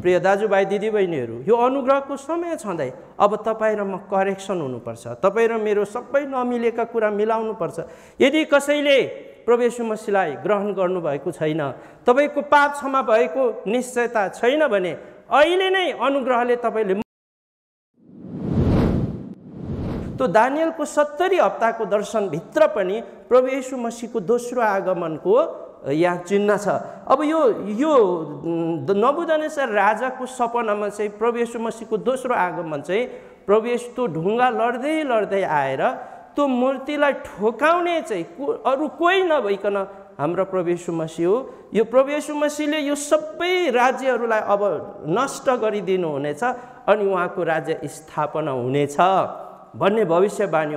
प्रिय दाजुभाइ दिदीबहिनीहरू, यो अनुग्रहको समय छँदै अब तपाईँ र म करेक्सन हुनुपर्छ। तपाईँ र मेरो सबै नमिलेका कुरा मिलाउनुपर्छ। यदि कसैले प्रभु येशू मसीहलाई ग्रहण गर्नुभएको छैन, तपाईँको पाप क्षमा भएको निश्चयता छैन भने अहिले नै अनुग्रहले तपाईँले तो दानियलको 70 हप्ताको दर्शनभित्र पनि प्रभु येशू मसीहको दोस्रो आगमनको यहाँ चिन्ह छ। अब यो नबुकदनेस्सर राजाको सपनामा चाहिँ प्रभु येशू मसीहको दोस्रो आगमन चाहिँ प्रभु येशू त्यो ढुङ्गा लड्दै लड्दै आएर त्यो मूर्तिलाई ठोकाउने चाहिँ अरू कोही नभइकन हाम्रो प्रभु येशू मसीह हो। यो प्रभु येशू मसीहले यो सबै राज्यहरूलाई अब नष्ट गरिदिनु हुनेछ अनि उहाँको राज्य स्थापना हुनेछ भन्ने भविष्यवाणी हो।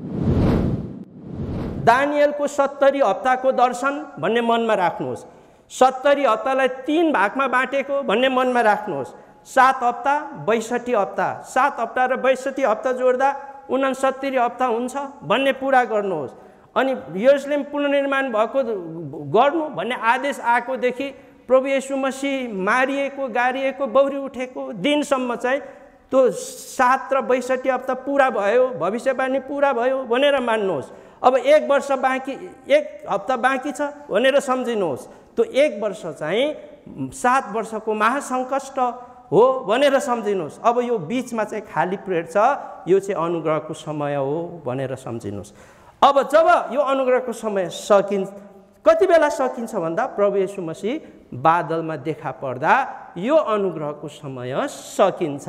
दानियलको 70 हप्ताको दर्शन भन्ने मनमा राख्नुहोस्। 70 हप्तालाई 3 भागमा बाँटेको भन्ने मनमा राख्नुहोस्। 7 हप्ता 62 हप्ता, 7 हप्ता र 62 हप्ता जोड्दा 69 हप्ता हुन्छ भन्ने पुरा गर्नुहोस्। अनि यरुशलेम पुनर्निर्माण भएको गर्नु भन्ने आदेश आएकोदेखि प्रभु येशू मसीह मारिएको, गारिएको, बौरी उठेको दिनसम्म चाहिँ त्यो 7 र 62 हप्ता पुरा भयो, भविष्यवाणी पुरा भयो भनेर मान्नुहोस्। अब 1 वर्ष बाँकी, 1 हप्ता बाँकी छ भनेर सम्झिनुहोस्। त्यो 1 वर्ष चाहिँ 7 वर्षको महासङ्कष्ट हो भनेर सम्झिनुहोस्। अब यो बिचमा चाहिँ खाली पिरियड छ, यो चाहिँ अनुग्रहको समय हो भनेर सम्झिनुहोस्। अब जब यो अनुग्रहको समय सकिन्छ, कति बेला सकिन्छ भन्दा प्रभु येशू मसीह बादलमा देखा पर्दा यो अनुग्रहको समय सकिन्छ।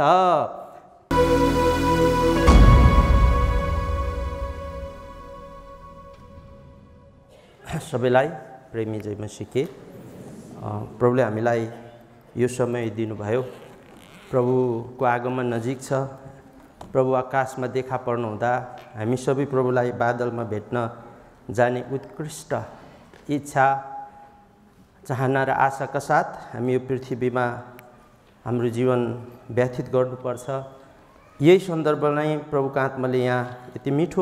सबैलाई प्रेमी जय मसीहके प्रभुले हामीलाई यो समय दिनुभयो। प्रभुको आगमन नजिक छ। प्रभु आकाशमा देखा पर्नु हुँदा हामी सबै प्रभुलाई बादलमा भेट्न जाने उत्कृष्ट इच्छा, चाहना र आशाका साथ हामी यो पृथ्वीमा हाम्रो जीवन व्यतीत गर्नुपर्छ। यही सन्दर्भमा नै प्रभुको आत्माले यहाँ यति मिठो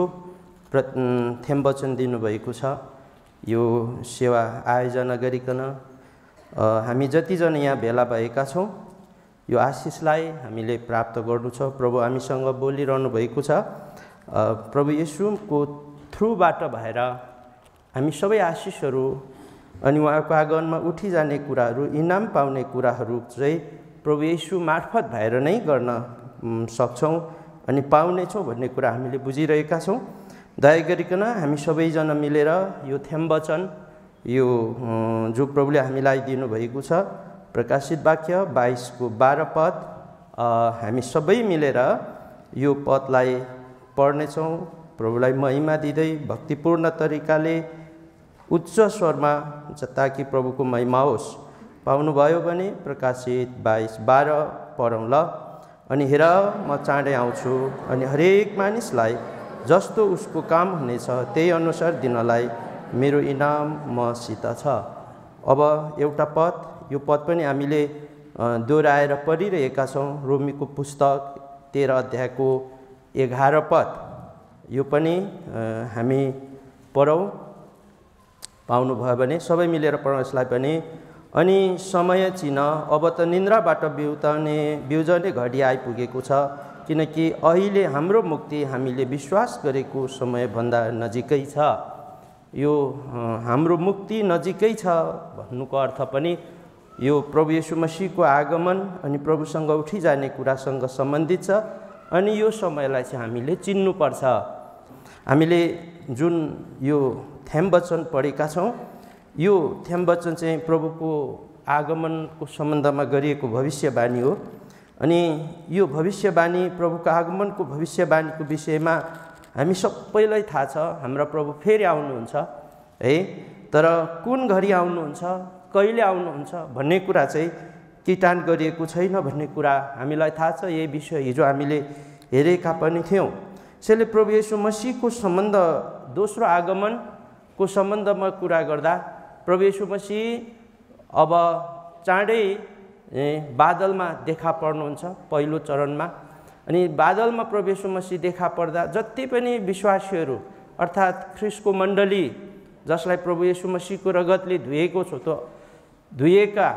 थेम वचन दिनुभएको छ। यो सेवा आयोजना गरिकन हामी जतिजना यहाँ भेला भएका छौँ, यो आशिषलाई हामीले प्राप्त गर्नु छ। प्रभु हामीसँग बोलिरहनु भएको छ। प्रभु येशूको थ्रुबाट भएर हामी सबै आशिषहरू अनि उहाँको आगमनमा उठिजाने कुराहरू, इनाम पाउने कुराहरू चाहिँ प्रभु येशू मार्फत भएर नै गर्न सक्छौँ अनि पाउनेछौँ भन्ने कुरा हामीले बुझिरहेका छौँ। दया गरिकन हामी सबैजना मिलेर यो थेम वचन, यो जो प्रभुले हामीलाई दिनुभएको छ, प्रकाशित वाक्य 22 को 12 पद, हामी सबै मिलेर यो पदलाई पढ्नेछौँ। प्रभुलाई महिमा दिँदै भक्तिपूर्ण तरिकाले उच्च स्वरमा ताकि प्रभुको महिमा होस्। पाउनुभयो भने प्रकाशित 22:12 पढौँ ल। अनि हेर म चाँडै आउँछु अनि हरेक मानिसलाई जस्तो उसको काम हुनेछ त्यही अनुसार दिनलाई मेरो इनाम मसित छ। अब एउटा पद, यो पद पनि हामीले दोहोऱ्याएर पढिरहेका छौँ। रोमीको पुस्तक 13 अध्यायको 11 पद, यो पनि हामी पढौँ। पाउनुभयो भने सबै मिलेर पढौँ यसलाई पनि। अनि समय चिन्ह, अब त निन्द्राबाट बिउजने घडी आइपुगेको छ, किनकि अहिले हाम्रो मुक्ति हामीले विश्वास गरेको समयभन्दा नजिकै छ। यो हाम्रो मुक्ति नजिकै छ भन्नुको अर्थ पनि यो प्रभु येशू मसीहको आगमन अनि प्रभुसँग उठिजाने कुरासँग सम्बन्धित छ। अनि यो समयलाई चाहिँ हामीले चिन्नुपर्छ। हामीले जुन यो थेम वचन पढेका छौँ, यो थेम वचन चाहिँ प्रभुको आगमनको सम्बन्धमा गरिएको भविष्यवाणी हो। अनि यो भविष्यवाणी, प्रभुको आगमनको भविष्यवाणीको विषयमा हामी सबैलाई थाहा छ। हाम्रा प्रभु फेरि आउनुहुन्छ है, तर कुन घडी आउनुहुन्छ, कहिले आउनुहुन्छ भन्ने कुरा चाहिँ किटान गरिएको छैन भन्ने कुरा हामीलाई थाहा छ। यही विषय हिजो हामीले हेरेका पनि थियौँ। यसैले प्रभु येशू मसीहको सम्बन्ध, दोस्रो आगमनको सम्बन्धमा कुरा गर्दा प्रभु येशू मसीह अब चाँडै बादलमा देखा पर्नुहुन्छ पहिलो चरणमा। अनि बादलमा प्रभु येशू मसीह देखा पर्दा जति पनि विश्वासीहरू अर्थात् ख्रिस्टको मण्डली जसलाई प्रभु येशू मसीहको रगतले धुएको छ, त्यो धुइएका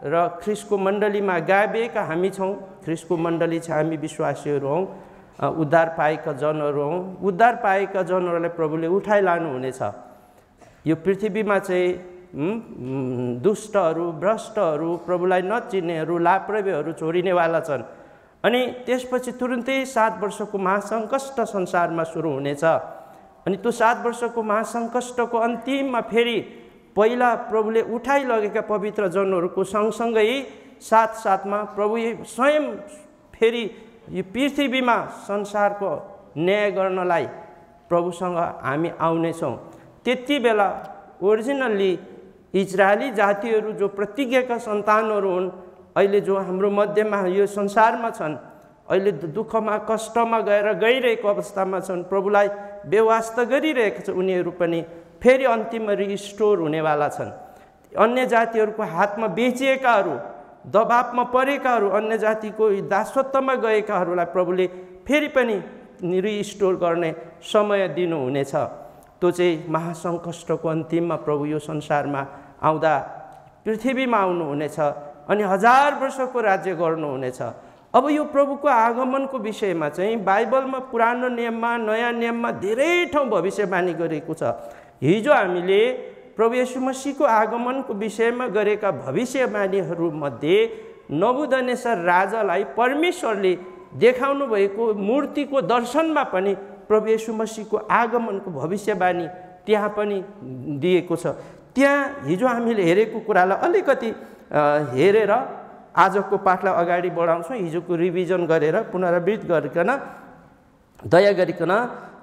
र ख्रिस्टको मण्डलीमा गाभिएका हामी छौँ। ख्रिस्टको मण्डली छ, हामी विश्वासीहरू हौँ, उद्धार पाएका जनहरू हौँ। उद्धार पाएका जनहरूलाई प्रभुले उठाइ लानुहुनेछ। यो पृथ्वीमा चाहिँ दुष्टहरू, भ्रष्टहरू, प्रभुलाई नचिन्नेहरू, लापरवाहीहरू छोडिनेवाला छन्। अनि त्यसपछि तुरुन्तै 7 वर्षको महासङ्कष्ट संसारमा सुरु हुनेछ। अनि त्यो 7 वर्षको महासङ्कष्टको अन्तिममा फेरि पहिला प्रभुले उठाइ लगेका पवित्र जनहरूको सँगसँगै साथसाथमा प्रभु स्वयं फेरि यो पृथ्वीमा संसारको न्याय गर्नलाई प्रभुसँग हामी आउनेछौँ। त्यति बेला ओरिजिनल्ली इजरायली जातिहरू जो प्रतिज्ञाका सन्तानहरू हुन्, अहिले जो हाम्रो मध्यमा यो संसारमा छन्, अहिले दुःखमा कष्टमा गइरहेको अवस्थामा छन्, प्रभुलाई बेवास्ता गरिरहेका छन्, उनीहरू पनि फेरि अन्तिममा रिस्टोर हुनेवाला छन्। अन्य जातिहरूको हातमा बेचिएकाहरू, दबावमा परेकाहरू, अन्य जातिको दासत्वमा गएकाहरूलाई प्रभुले फेरि पनि रिस्टोर गर्ने समय दिनुहुनेछ। त्यो चाहिँ महासङ्कष्टको अन्तिममा प्रभु यो संसारमा आउँदा पृथ्वीमा आउनुहुनेछ अनि 1000 वर्षको राज्य गर्नुहुनेछ। अब यो प्रभुको आगमनको विषयमा चाहिँ बाइबलमा पुरानो नियममा, नयाँ नियममा धेरै ठाउँ भविष्यवाणी गरेको छ। हिजो हामीले प्रभु येशू मसीहको आगमनको विषयमा गरेका भविष्यवाणीहरूमध्ये नबुकदनेस्सर राजालाई परमेश्वरले देखाउनु भएको मूर्तिको दर्शनमा पनि प्रभु येशू मसीहको आगमनको भविष्यवाणी त्यहाँ पनि दिएको छ। त्यहाँ हिजो हामीले हेरेको कुरालाई अलिकति हेरेर आजको पाठलाई अगाडि बढाउँछौँ। हिजोको रिभिजन गरेर पुनरावृत्ति गरिकन दया गरिकन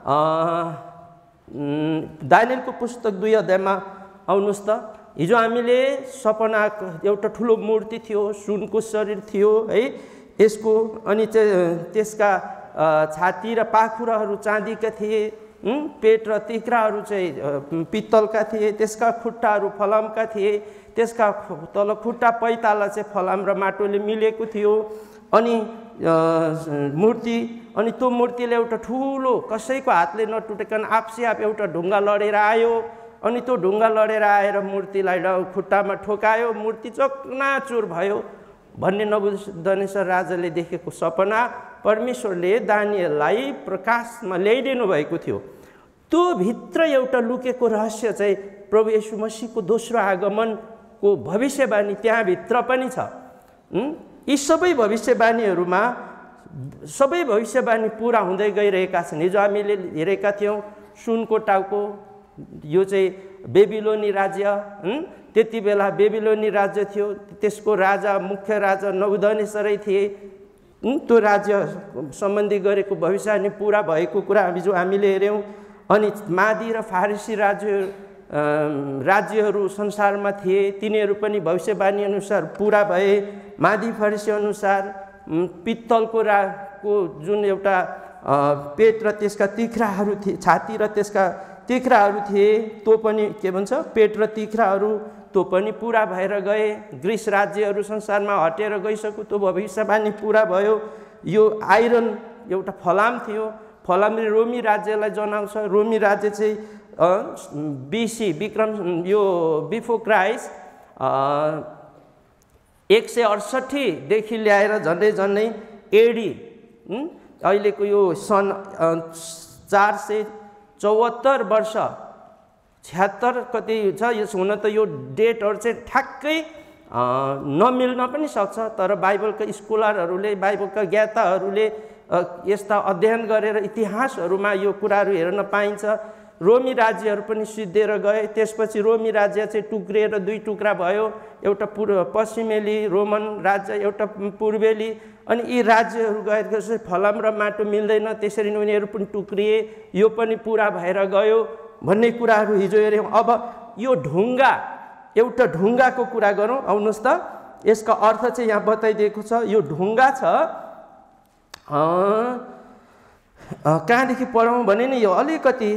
दानियलको पुस्तक 2 अध्यायमा आउनुहोस् त। हिजो हामीले सपना एउटा ठुलो मूर्ति थियो, सुनको शरीर थियो है यसको, अनि त्यसका छाती र पाखुराहरू चाँदीका थिए, पेट र तिख्राहरू चाहिँ पित्तलका थिए, त्यसका खुट्टाहरू फलामका थिए, त्यसका तल खुट्टा पैताला चाहिँ फलाम र माटोले मिलेको थियो। अनि मूर्ति, अनि त्यो मूर्तिले एउटा ठुलो कसैको हातले नटुटेकन आफसे आफ एउटा ढुङ्गा लडेर आयो। अनि त्यो ढुङ्गा लडेर आएर मूर्तिलाई खुट्टामा ठोकायो, मूर्ति चकनाचुर भयो भन्ने नबुकदनेस्सर राजाले देखेको सपना परमेश्वरले दानियललाई प्रकाशमा ल्याइदिनु भएको थियो। त्यो भित्र एउटा लुकेको रहस्य चाहिँ प्रभु येशू मसीहको दोस्रो आगमनको भविष्यवाणी त्यहाँभित्र पनि छ। यी सबै भविष्यवाणीहरूमा सबै भविष्यवाणी पुरा हुँदै गइरहेका छन्। हिजो हामीले हेरेका थियौँ सुनको टाउको, यो चाहिँ बेबिलोनी राज्य, त्यति बेला बेबिलोनी राज्य थियो, त्यसको राजा मुख्य राजा नबुकदनेस्सरै थिए। त्यो राज्य सम्बन्धी गरेको भविष्यवाणी पुरा भएको कुरा हिजो हामीले हेऱ्यौँ। अनि मादी र फारसी राज्यहरू संसारमा थिए, तिनीहरू पनि भविष्यवाणी अनुसार पुरा भए। मादी फारसी अनुसार पित्तलको जुन एउटा पेट र त्यसका तिख्राहरू थिए, छाती र त्यसका तिख्राहरू थिए, त्यो पनि के भन्छ पेट र तिख्राहरू त्यो पनि पुरा भएर गए। ग्रिस राज्यहरू संसारमा हटेर गइसक्यो, त्यो भविष्यवाणी पुरा भयो। यो आइरन एउटा फलाम थियो, फलामले रोमी राज्यलाई जनाउँछ। रोमी राज्य चाहिँ BC विक्रम यो बिफोर क्राइस्ट 168 देखि ल्याएर झन्डै AD अहिलेको यो सन् 474 वर्ष 76 कति छ। यस हुन त यो डेटहरू चाहिँ ठ्याक्कै नमिल्न पनि सक्छ, तर बाइबलका स्कलरहरूले, बाइबलका ज्ञाताहरूले यस्ता अध्ययन गरेर इतिहासहरूमा यो कुराहरू हेर्न पाइन्छ। रोमी राज्यहरू पनि सिद्धिएर गए। त्यसपछि रोमी राज्य चाहिँ टुक्रिएर 2 टुक्रा भयो, एउटा पश्चिमेली रोमन राज्य, एउटा पूर्वेली। अनि यी राज्यहरू गएपछि फलाम र माटो मिल्दैन, त्यसरी नै उनीहरू पनि टुक्रिए, यो पनि पुरा भएर गयो भन्ने कुराहरू हिजो हेऱ्यौँ। अब यो ढुङ्गा, एउटा ढुङ्गाको कुरा गरौँ, आउनुहोस् त। यसको अर्थ चाहिँ यहाँ बताइदिएको छ। यो ढुङ्गा छ, कहाँदेखि पढौँ भने नि यो अलिकति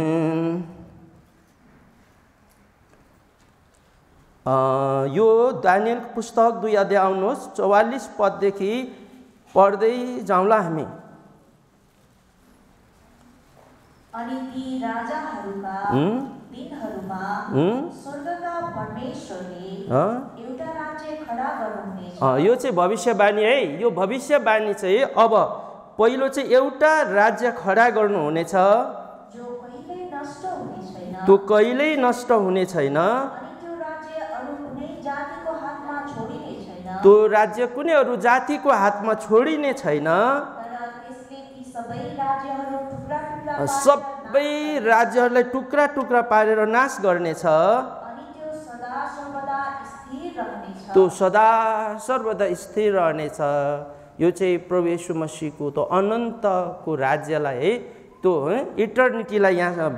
यो दानियलको पुस्तक 2 अध्याय आउनुहोस्, 44 पददेखि पढ्दै जाउँला हामी। अनि ती राजाहरूका दिनहरुमा स्वर्गका परमेश्वरले एउटा राज्य खडा गर्नुहुनेछ। यो चाहिँ भविष्यवाणी है। यो भविष्यवाणी चाहिँ अब पहिलो चाहिँ एउटा राज्य खडा गर्नुहुनेछ जो कहिल्यै नष्ट हुने छैन। त्यो कहिल्यै नष्ट हुने छैन। अनि त्यो राज्य अरु कुनै जातिको हातमा छोडिने छैन। त्यो राज्य कुनै अरु जातिको हातमा छोडिने छैन। तर त्यसले ती सबै राज्यहरू टुक्रा-टुक्रा सबै राज्यहरूलाई टुक्रा टुक्रा पारेर नाश गर्नेछ। अनि त्यो सदा सर्वदा स्थिर रहनेछ। त्यो सदा सर्वदा स्थिर रहनेछ। यो चाहिँ प्रभु येशू मसीहको त्यो अनन्तको राज्यलाई है, त्यो इटर्निटीलाई यहाँ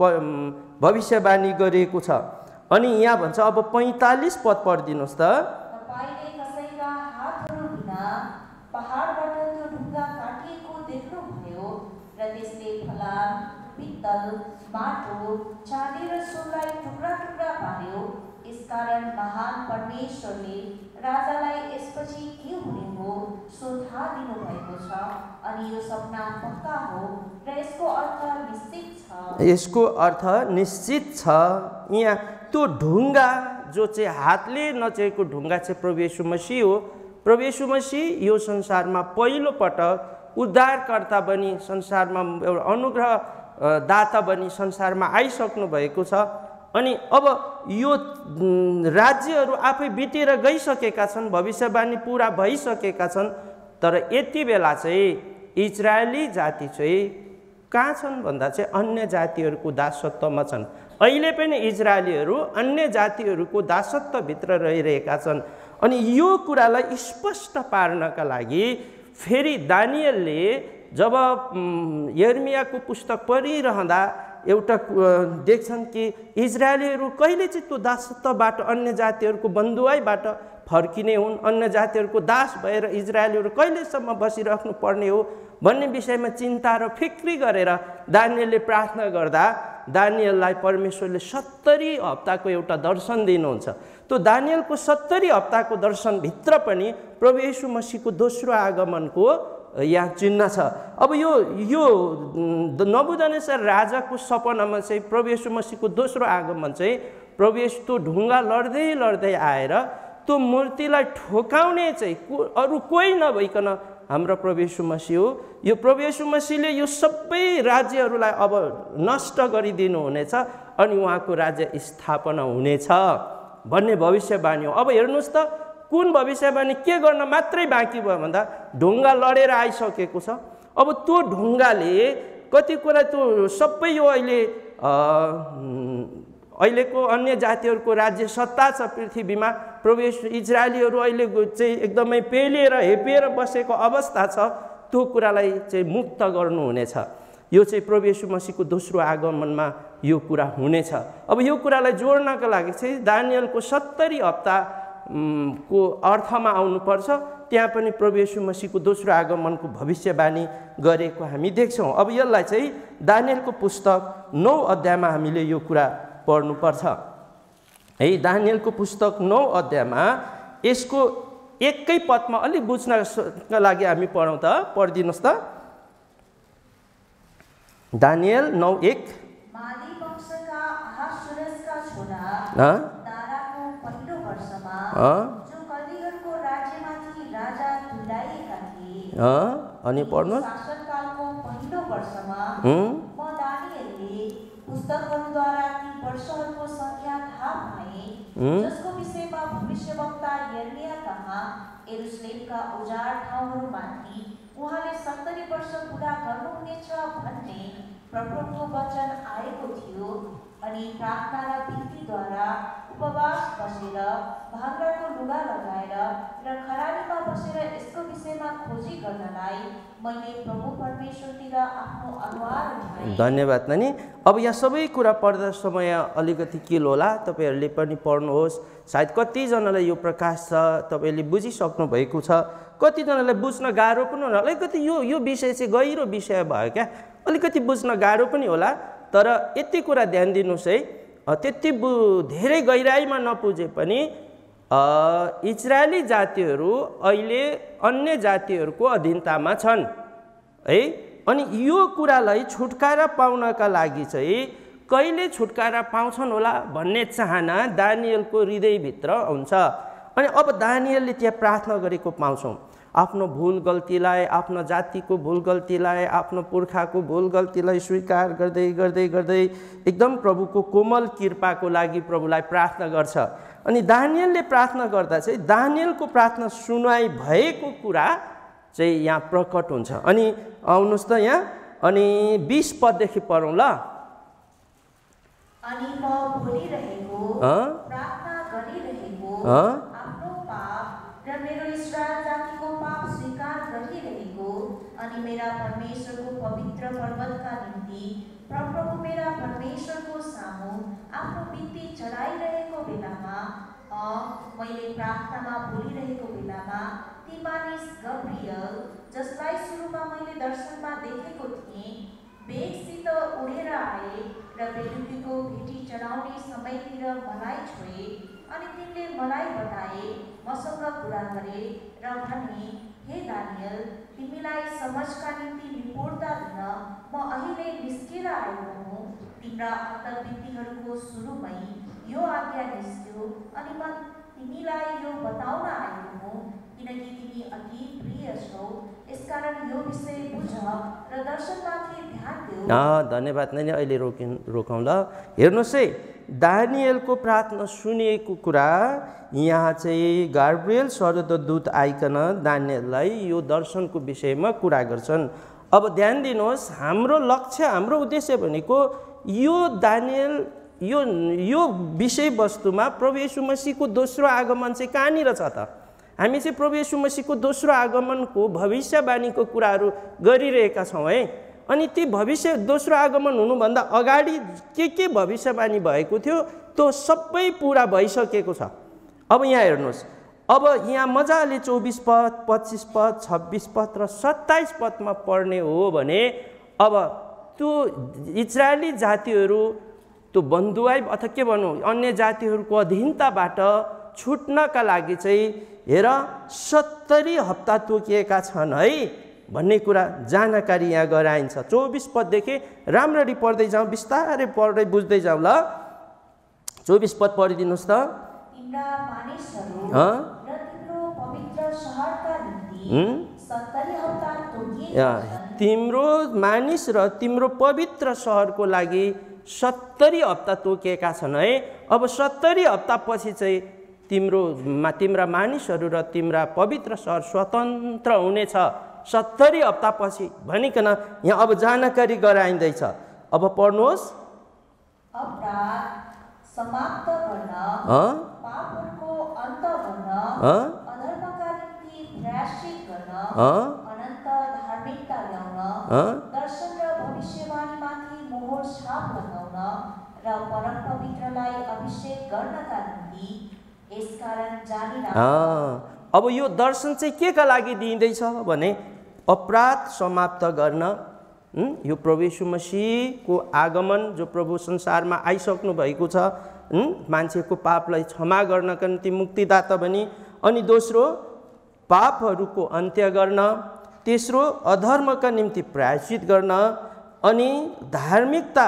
भविष्यवाणी गरिएको छ। अनि यहाँ भन्छ अब 45 पद पढिदिनुहोस् त। तपाईले कसैका हातहरू बिना पहाडबाट त्यो ढुङ्गा काटिएको देख्नुभयो र त्यसले फलाम, पित्तल, माटो, चाँदी र सोनलाई टुक्रा टुक्रा पार्यो। यसकारण महान परमेश्वरले राजालाई यसपछि के हुने हो सो थाहा दिनुभएको छ। अनि यो सपना पक्का हो र यसको अर्थ निश्चित छ। यसको अर्थ निश्चित छ। यहाँ त्यो ढुङ्गा जो चाहिँ हातले नचेको ढुङ्गा चाहिँ प्रभु येशू मसीह हो। प्रभु येशू मसीह यो संसारमा पहिलो पटक उद्धारकर्ता बनी संसारमा एउटा अनुग्रह दाता बनी संसारमा आइसक्नु भएको छ। अनि अब यो राज्यहरू आफै बितेर गइसकेका छन्, भविष्यवाणी पुरा भइसकेका छन्। तर यति बेला चाहिँ इजरायली जाति चाहिँ कहाँ छन् भन्दा चाहिँ अन्य जातिहरूको दासत्वमा छन्। अहिले पनि इजरायलीहरू अन्य जातिहरूको दासत्वभित्र रहिरहेका छन्। अनि यो कुरालाई स्पष्ट पार्नका लागि फेरि दानिएलले जब यर्मियाको पुस्तक पढिरहँदा एउटा देख्छन् कि इजरायलीहरू कहिले चाहिँ त्यो दासत्वबाट अन्य जातिहरूको बन्धुवाईबाट फर्किने हुन्, अन्य जातिहरूको दास भएर इजरायलीहरू कहिलेसम्म बसिराख्नु पर्ने हो भन्ने विषयमा चिन्ता र फिक्री गरेर दानिएलले प्रार्थना गर्दा दानिएललाई परमेश्वरले 70 हप्ताको एउटा दर्शन दिनुहुन्छ। त्यो दानिएलको 70 हप्ताको दर्शनभित्र पनि प्रभु येशू मसीहको दोस्रो आगमनको यहाँ चिन्ह छ। अब यो नबुकदनेस्सर राजाको सपनामा चाहिँ प्रभु येशू मसीहको दोस्रो आगमन चाहिँ प्रभु येशू त्यो ढुङ्गा लड्दै लड्दै आएर त्यो मूर्तिलाई ठोकाउने चाहिँ अरू कोही नभइकन हाम्रो प्रभु येशू मसीह हो। यो प्रभु येशू मसीहले यो सबै राज्यहरूलाई अब नष्ट गरिदिनु हुनेछ अनि उहाँको राज्य स्थापना हुनेछ भन्ने भविष्यवाणी हो। अब हेर्नुहोस् त कुन भविष्यवाणी के गर्न मात्रै बाँकी भयो भन्दा ढुङ्गा लडेर आइसकेको छ। अब त्यो ढुङ्गाले कति कुरा त्यो सबै यो अहिलेको अन्य जातिहरूको राज्य सत्ता छ पृथ्वीमा। प्रभु इजरायलीहरू अहिले चाहिँ एकदमै पेलिएर हेपिएर बसेको अवस्था छ। त्यो कुरालाई चाहिँ मुक्त गर्नुहुनेछ। यो चाहिँ प्रभु येशू मसीहको दोस्रो आगमनमा यो कुरा हुनेछ। अब यो कुरालाई जोड्नका लागि चाहिँ दानिएलको 70 हप्ता को अर्थमा आउनुपर्छ। त्यहाँ पनि प्रभु येशू मसीहको दोस्रो आगमनको भविष्यवाणी गरेको हामी देख्छौँ। अब यसलाई चाहिँ दानिएलको पुस्तक 9 अध्यायमा हामीले यो कुरा पढ्नुपर्छ है। दानिएलको पुस्तक 9 अध्यायमा यसको एकै पदमा अलि बुझ्नका लागि हामी पढौँ त, पढिदिनुहोस् त। दानिएल 9:1 मादी वंशका अहासुरसका छोरा दाराको पहिलो वर्षमा जो कल्दीहरूको राज्यमाथि राजा तुल्याएका थिए अनि पढ्नुहोस् शासनकालको पहिलो वर्षमा म दानिएलले पुस्तकहरूद्वारा ती वर्षहरूको संख्या थाहा पाएँ जसको विषयमा भविष्यवक्ता यर्मिया कहाँ यरुशलेमका उजाड ठाउँहरूमाथि उहाँले 70 वर्ष पुरा गर्नुहुनेछ भन्ने प्रभुको वचन आएको थियो। अनि प्रार्थना र बिन्तीद्वारा उपवास बसेर भाङ्राको लुगा लगाएर र खरानीमा बसेर यसको विषयमा खोजी गर्नलाई मैले प्रभु परमेश्वरतिर आफ्नो अनुहार उठाएँ। धन्यवाद नानी। अब यहाँ सबै कुरा पढ्दा समय अलिकति किल होला, तपाईँहरूले पनि पढ्नुहोस्। सायद कतिजनालाई यो प्रकाश छ, तपाईँले बुझिसक्नु भएको छ, कतिजनालाई बुझ्न गाह्रो पनि होला। अलिकति यो विषय चाहिँ गहिरो विषय भयो क्या, अलिकति बुझ्न गाह्रो पनि होला। तर यति कुरा ध्यान दिनुहोस् है, त्यति धेरै गहिराइमा नपुजे पनि इजरायली जातिहरू अहिले अन्य जातिहरूको अधीनतामा छन् है। अनि यो कुरालाई छुटकारा पाउनका लागि चाहिँ कहिले छुटकारा पाउँछन् होला भन्ने चाहना दानियलको हृदयभित्र हुन्छ। अनि अब दानियलले त्यहाँ प्रार्थना गरेको पाउँछौँ। आफ्नो भुल गल्तीलाई, आफ्नो जातिको भुल गल्तीलाई, आफ्नो पुर्खाको भुल गल्तीलाई स्वीकार गर्दै गर्दै गर्दै एकदम प्रभुको कोमल कृपाको लागि प्रभुलाई प्रार्थना गर्छ। अनि दानियलले प्रार्थना गर्दा चाहिँ दानियलको प्रार्थना सुनाइ भएको कुरा चाहिँ यहाँ प्रकट हुन्छ। अनि आउनुहोस् त यहाँ, अनि 20 पददेखि पढौँ ल। अनि म बोलिरहेको, प्रार्थना गरिरहेको, आफ्नो पाप र मेरो इस्रायल जातिको पाप स्वीकार गरिरहेको, अनि मेरा परमेश्वरको पवित्र पर्वतका निम्ति प्रभु मेरा परमेश्वरको सामु आफ्नो बिन्ती चढाइरहेको बेलामा, मैले प्रार्थनामा बोलिरहेको बेलामा ती मानिस गब्रियल, जसलाई सुरुमा मैले दर्शनमा देखेको थिएँ, बेगसित उडेर आए र बेलुकीको भेटी चढाउने समयतिर मलाई छोए। अनि तिनले मलाई बताए, मसँग कुरा गरे र भने, हे दानियल, तिमीलाई समझका निम्ति निपुणता दिन म अहिले निस्केर आएको हुँ। तिम्रा अन्तर्वृत्तिहरूको सुरुमै यो आज्ञा निस्क्यो, अनि म तिमीलाई यो बताउन आएको हुँ, किनकि तिमी अति प्रिय छौ। यसकारण यो विषय बुझ र दर्शनमाथि ध्यान देऊ। धन्यवाद नै, अहिले रोकौँ ल। हेर्नुहोस् है, दानियलको प्रार्थना सुनिएको कुरा यहाँ चाहिँ गाब्रिएल स्वर्गदूत आइकन दानियललाई यो दर्शनको विषयमा कुरा गर्छन्। अब ध्यान दिनुहोस्, हाम्रो लक्ष्य, हाम्रो उद्देश्य भनेको यो दानियल यो विषयवस्तुमा प्रभु येशू मसीहको दोस्रो आगमन चाहिँ कहाँनिर छ त? हामी चाहिँ प्रभु येशू मसीहको दोस्रो आगमनको भविष्यवाणीको कुराहरू गरिरहेका छौँ है। अनि ती दोस्रो आगमन हुनुभन्दा अगाडि के भविष्यवाणी भएको थियो त्यो सबै पुरा भइसकेको छ। अब यहाँ हेर्नुहोस्, अब यहाँ मजाले 24 पद, 25 पद, 26 पद र 27 पदमा पढ्ने हो भने अब त्यो इजरायली जातिहरू त्यो बन्धुवाई अथवा के भनौँ अन्य जातिहरूको अधीनताबाट छुट्नका लागि चाहिँ हेर 70 हप्ता तोकिएका छन् है भन्ने कुरा जानकारी यहाँ गराइन्छ। 24 पददेखि राम्ररी पढ्दै जाउँ, बिस्तारै पढ्दै बुझ्दै जाउँ ल। 24 पद पढिदिनुहोस् त। तिम्रा मानिसहरू र तिम्रो पवित्र शहरका निम्ति 70 हप्ता तोकिएका छन्। तिम्रो मानिस र तिम्रो पवित्र सहरको लागि 70 हप्ता तोकिएका छन् है। अब 70 हप्ता पछि चाहिँ तिम्रा मानिसहरू र तिम्रा पवित्र सहर स्वतन्त्र हुनेछ। 70 हप्ता पछि भनिकन यहाँ अब जानकारी गराइँदैछ। अब पढ्नुहोस्। अपराध समाप्त गर्न, पापहरूको अन्त गर्न, अधर्मका निम्ति प्रायश्चित गर्न, अनन्त धार्मिकता ल्याउन, दर्शन र भविष्यवाणीमाथि मोहर छाप लगाउन र परम पवित्रलाई अभिषेक गर्नका निम्ति यसकारण जानिराख। अब यो दर्शन चाहिँ केका लागि दिइँदैछ भने अपराध समाप्त गर्न, यो प्रभु येशू मसीहको आगमन जो प्रभु संसारमा आइसक्नु भएको छ, मान्छेको पापलाई क्षमा गर्नका निम्ति मुक्तिदाता बनी, अनि दोस्रो पापहरूको अन्त्य गर्न, तेस्रो अधर्मका निम्ति प्रायश्चित गर्न, अनि धार्मिकता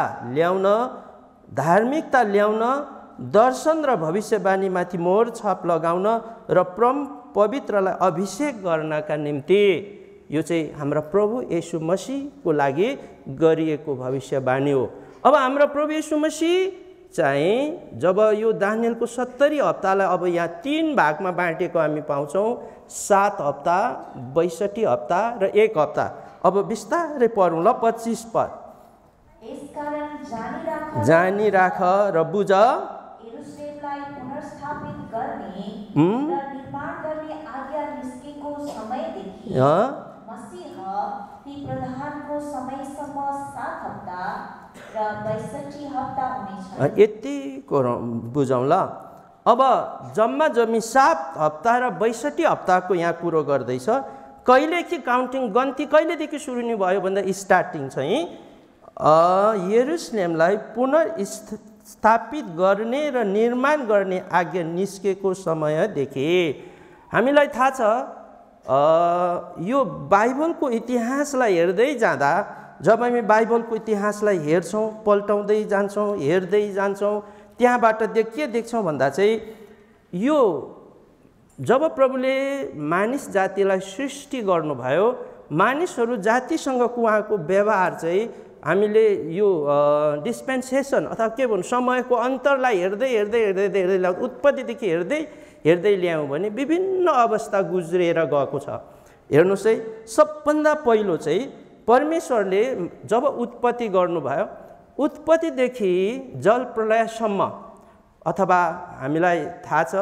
ल्याउन, दर्शन र भविष्यवाणीमाथि मोहर छाप लगाउन र परम पवित्रलाई अभिषेक गर्नका निम्ति यो चाहिँ हाम्रो प्रभु येशू मसीहको लागि गरिएको भविष्यवाणी हो। अब हाम्रो प्रभु येशू मसीह चाहिँ जब यो दानियलको 70 हप्तालाई अब यहाँ 3 भागमा बाँटेको हामी पाउँछौँ, 7 हप्ता, 62 हप्ता र 1 हप्ता। अब बिस्तारै पढौँ ल। 25 पद। यसकारण जानिराख र बुझ, यरुशलेमलाई पुनर्स्थापित गर्ने र निर्माण गर्ने आज्ञा निस्केको समयदेखि मसीह ती प्रधानको समयसम्म 7 हप्ता र 62 हप्ता हुनेछ। यति बुझौँ ल। अब जम्मा 7 हप्ता र 62 हप्ताको यहाँ कुरो गर्दैछ। कहिलेदेखि काउन्टिङ गन्ती कहिलेदेखि सुरु भयो भन्दा स्टार्टिङ चाहिँ यरुशलेमलाई पुनर्स्थापित गर्ने र निर्माण गर्ने आज्ञा निस्केको समयदेखि। हामीलाई थाहा छ यो बाइबलको इतिहासलाई हेर्दै जाँदा जब हामी बाइबलको इतिहासलाई हेर्छौँ, पल्टाउँदै जान्छौँ, हेर्दै जान्छौँ, त्यहाँबाट के देख्छौँ भन्दा चाहिँ यो जब प्रभुले मानिस जातिलाई सृष्टि गर्नुभयो, मानिसहरू जातिसँगको उहाँको व्यवहार चाहिँ हामीले यो डिस्पेन्सेसन अथवा के भन्नु समयको अन्तरलाई हेर्दै हेर्दै हेर्दै हेर्दै उत्पत्तिदेखि हेर्दै हेर्दै ल्यायौँ भने विभिन्न अवस्था गुज्रिएर गएको छ। हेर्नुहोस् है, सबभन्दा पहिलो चाहिँ परमेश्वरले जब उत्पत्ति गर्नुभयो, उत्पत्तिदेखि जल प्रलयसम्म अथवा हामीलाई थाहा छ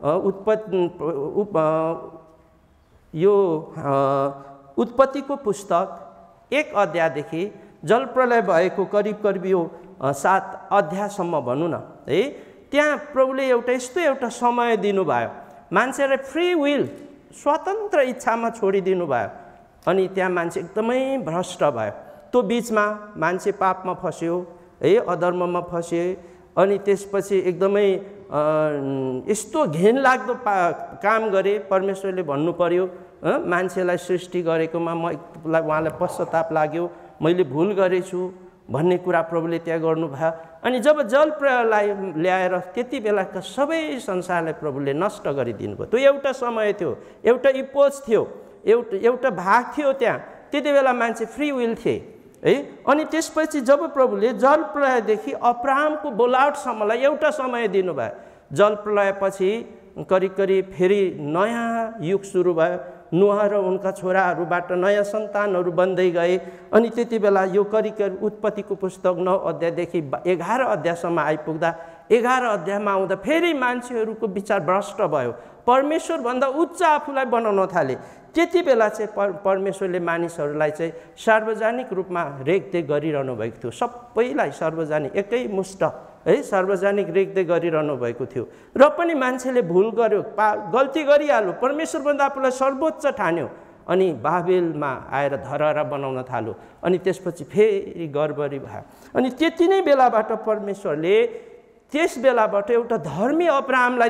यो उत्पत्तिको पुस्तक 1 अध्यायदेखि जल प्रलय भएको करिब यो 7 अध्यायसम्म भनौँ न है, त्यहाँ प्रभुले एउटा समय दिनुभयो, मान्छेलाई फ्री विल स्वतन्त्र इच्छामा छोडिदिनु भयो। अनि त्यहाँ मान्छे एकदमै भ्रष्ट भयो। त्यो बिचमा मान्छे पापमा फस्यो है, अधर्ममा फस्यो। अनि त्यसपछि एकदमै यस्तो घिनलाग्दो काम गरे, परमेश्वरले भन्नु पर्यो मान्छेलाई सृष्टि गरेकोमा उहाँलाई पश्चाताप लाग्यो, मैले भुल गरेछु भन्ने कुरा प्रभुले त्यहाँ गर्नुभयो। अनि जब जल प्रलयलाई ल्याएर त्यति बेलाका सबै संसारलाई प्रभुले नष्ट गरिदिनु भयो। त्यो एउटा समय थियो, एउटा इपोज थियो, एउटा भाग थियो त्यहाँ। त्यति बेला मान्छे फ्री विल थिए है। अनि त्यसपछि जब प्रभुले जल प्रलयदेखि अब्राहमको बोलावटसम्मलाई एउटा समय दिनुभयो, जल प्रलयपछि करिब फेरि नयाँ युग सुरु भयो। नोह र उनका छोराहरूबाट नयाँ सन्तानहरू बन्दै गए। अनि त्यति बेला यो करिब उत्पत्तिको पुस्तक 9 अध्यायदेखि 11 अध्यायसम्म आइपुग्दा 11 अध्यायमा आउँदा फेरि मान्छेहरूको विचार भ्रष्ट भयो, परमेश्वरभन्दा उच्च आफूलाई बनाउन थाले। त्यति बेला चाहिँ परमेश्वरले मानिसहरूलाई चाहिँ सार्वजनिक रूपमा रेखदेख गरिरहनु भएको थियो, सबैलाई सार्वजनिक एकैमुष्ट है सार्वजनिक रेखदेख गरिरहनु भएको थियो। र पनि मान्छेले भुल गर्यो, गल्ती गरिहाल्यो, परमेश्वरभन्दा आफूलाई सर्वोच्च ठान्यो। अनि बाबेलमा आएर धरहरा बनाउन थाल्यो। अनि त्यसपछि फेरि गडबडी भयो। अनि त्यति नै बेलाबाट परमेश्वरले त्यस बेलाबाट एउटा धर्मी अब्राहमलाई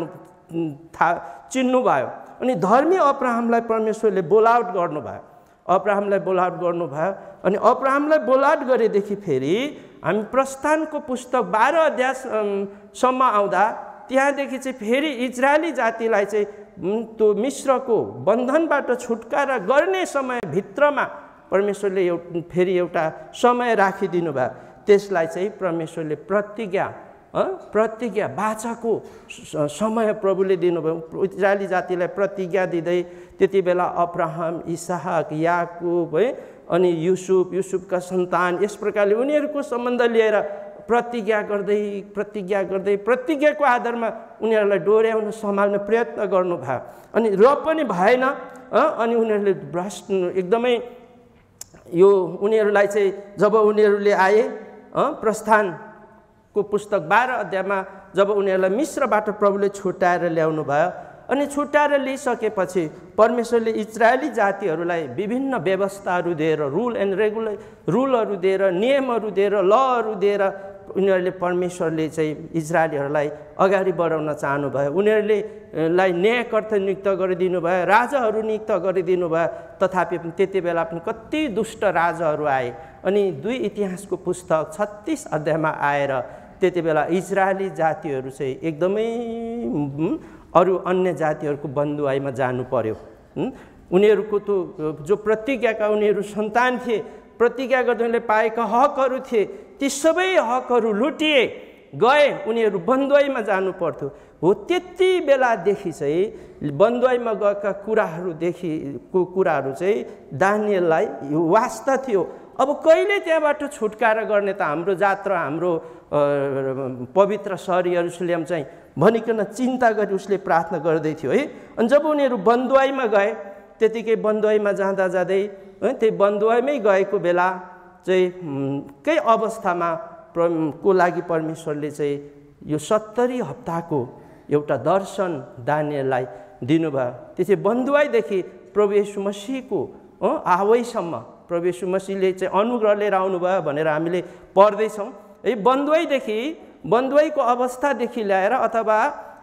चिन्नु भयो। अनि धर्मी अब्राहमलाई परमेश्वरले बोलावट गर्नुभयो, अब्राहमलाई बोलावट गर्नुभयो। अनि अब्राहमलाई बोलावट गरेदेखि फेरि हामी प्रस्थानको पुस्तक 12 अध्यायसम्म आउँदा त्यहाँदेखि चाहिँ फेरि इजरायली जातिलाई चाहिँ त्यो मिश्रको बन्धनबाट छुटकारा गर्ने समयभित्रमा परमेश्वरले फेरि एउटा समय राखिदिनु भयो। त्यसलाई चाहिँ परमेश्वरले प्रतिज्ञा बाचाको समय प्रभुले दिनुभयो। इजरायली जातिलाई प्रतिज्ञा दिँदै त्यति बेला अब्राहम, इसहाक, याकुब है अनि युसुफका सन्तान, यस प्रकारले उनीहरूको सम्बन्ध लिएर प्रतिज्ञा गर्दै प्रतिज्ञाको आधारमा उनीहरूलाई डोर्याउन सम्हाल्न प्रयत्न गर्नुभयो। अनि र पनि भएन। अनि उनीहरूले भ्रष्ट एकदमै यो उनीहरूलाई चाहिँ जब उनीहरूले आए प्रस्थानको पुस्तक 12 अध्यायमा जब उनीहरूलाई मिश्रबाट प्रभुले छुट्याएर ल्याउनु भयो। अनि छुट्याएर ल्याइसकेपछि परमेश्वरले इजरायली जातिहरूलाई विभिन्न व्यवस्थाहरू दिएर रुलहरू दिएर, नियमहरू दिएर, लहरू दिएर उनीहरूले परमेश्वरले चाहिँ इजरायलीहरूलाई अगाडि बढाउन चाहनुभयो। उनीहरूलाई न्यायकर्ता नियुक्त गरिदिनु भयो, राजाहरू नियुक्त गरिदिनु भयो। तथापि त्यति बेला पनि कति दुष्ट राजाहरू आए। अनि 2 इतिहासको पुस्तक 36 अध्यायमा आएर त्यति बेला इजरायली जातिहरू चाहिँ एकदमै अरू अन्य जातिहरूको बन्धुआईमा जानु पर्यो। उनीहरूको त्यो जो प्रतिज्ञाका उनीहरू सन्तान थिए, प्रतिज्ञा गर्दै पाएका हकहरू थिए, ती सबै हकहरू लुटिए गए, उनीहरू बन्धुआईमा जानु पर्थ्यो। हो त्यति बेलादेखि चाहिँ बन्धुआईमा गएका कुराहरू चाहिँ दानिएललाई वास्ता थियो। अब कहिले त्यहाँबाट छुटकारा गर्ने त हाम्रो जात्रा, हाम्रो पवित्र सहर यरुशलेम चाहिँ भनिकन चिन्ता गरी उसले प्रार्थना गर्दै थियो है। अनि जब उनीहरू बन्धुआईमा गए, त्यतिकै बन्धुआईमा जाँदै त्यही बन्धुआईमै गएको बेला चाहिँ कै अवस्थामा को लागि परमेश्वरले चाहिँ यो 70 हप्ताको एउटा दर्शन दानिएललाई दिनुभयो। त्यसै बन्धुआईदेखि प्रभु येशू मसीहको आवेसम्म प्रभु येशू मसीहले चाहिँ अनुग्रह लिएर आउनुभयो भनेर हामीले पढ्दैछौँ है। बन्धुआईको अवस्थादेखि ल्याएर अथवा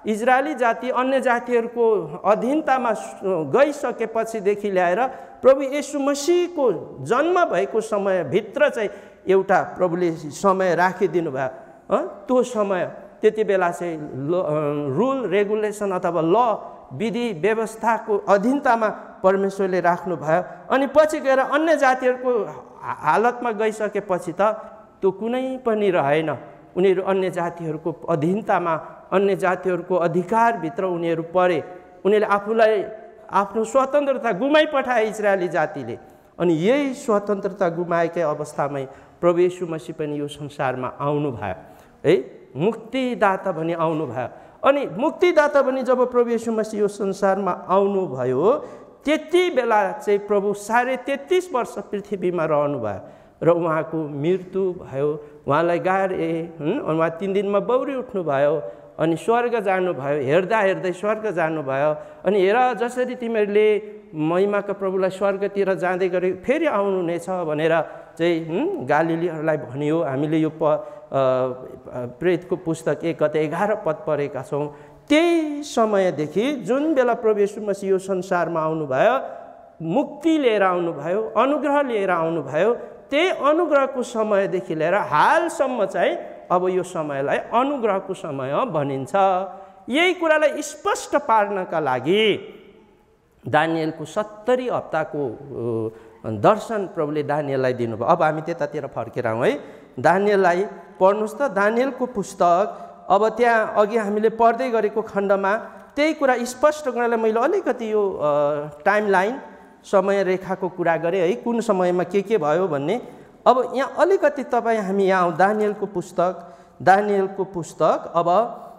इजरायली जाति अन्य जातिहरूको अधीनतामा गइसकेपछिदेखि ल्याएर प्रभु येशू मसीहको जन्म भएको समयभित्र चाहिँ एउटा प्रभुले समय राखिदिनु भयो। त्यो समय त्यति बेला चाहिँ रुल रेगुलेसन अथवा ल विधि व्यवस्थाको अधीनतामा परमेश्वरले राख्नुभयो। अनि पछि गएर अन्य जातिहरूको हालतमा गइसकेपछि त त्यो कुनै पनि रहेन। उनीहरू अन्य जातिहरूको अधीनतामा अन्य जातिहरूको अधिकारभित्र उनीहरू परे। उनीहरूले आफूलाई आफ्नो स्वतन्त्रता गुमाइपठाए इजरायली जातिले। अनि यही स्वतन्त्रता गुमाएकै अवस्थामै प्रभु येशू मसीह पनि यो संसारमा आउनुभयो है, मुक्तिदाता भनी आउनुभयो। अनि मुक्तिदाता भनी जब प्रभु येशू मसीह यो संसारमा आउनुभयो त्यति बेला चाहिँ प्रभु 33.5 वर्ष पृथ्वीमा रहनुभयो र उहाँको मृत्यु भयो। उहाँलाई गाडे, उहाँ 3 दिनमा बौरी उठ्नुभयो अनि स्वर्ग जानुभयो। हेर्दा हेर्दै स्वर्ग जानुभयो। अनि हेर जसरी तिमीहरूले महिमाका प्रभुलाई स्वर्गतिर जाँदै गरे फेरि आउनुहुनेछ भनेर चाहिँ गालिलीहरूलाई भनियो। हामीले यो प्रेरितको पुस्तक 1:11 पद पढेका छौँ। त्यही समयदेखि जुन बेला प्रभु येशू मसीह यो संसारमा आउनुभयो, मुक्ति लिएर आउनुभयो, अनुग्रह लिएर आउनुभयो, त्यही अनुग्रहको समयदेखि लिएर हालसम्म चाहिँ अब यो समयलाई अनुग्रहको समय भनिन्छ। यही कुरालाई स्पष्ट पार्नका लागि दानिएलको 70 हप्ताको दर्शन प्रभुले दानिएललाई दिनुभयो। अब हामी त्यतातिर फर्केर आउँ है। दानिएललाई पढ्नुहोस् त, दानिएलको पुस्तक। अब त्यहाँ अघि हामीले पढ्दै गरेको खण्डमा त्यही कुरा स्पष्ट गर्नलाई मैले अलिकति यो टाइमलाइन समय रेखाको कुरा गरेँ है, कुन समयमा के भयो भन्ने। अब यहाँ अलिकति हामी यहाँ आउँ दानिएलको पुस्तक अब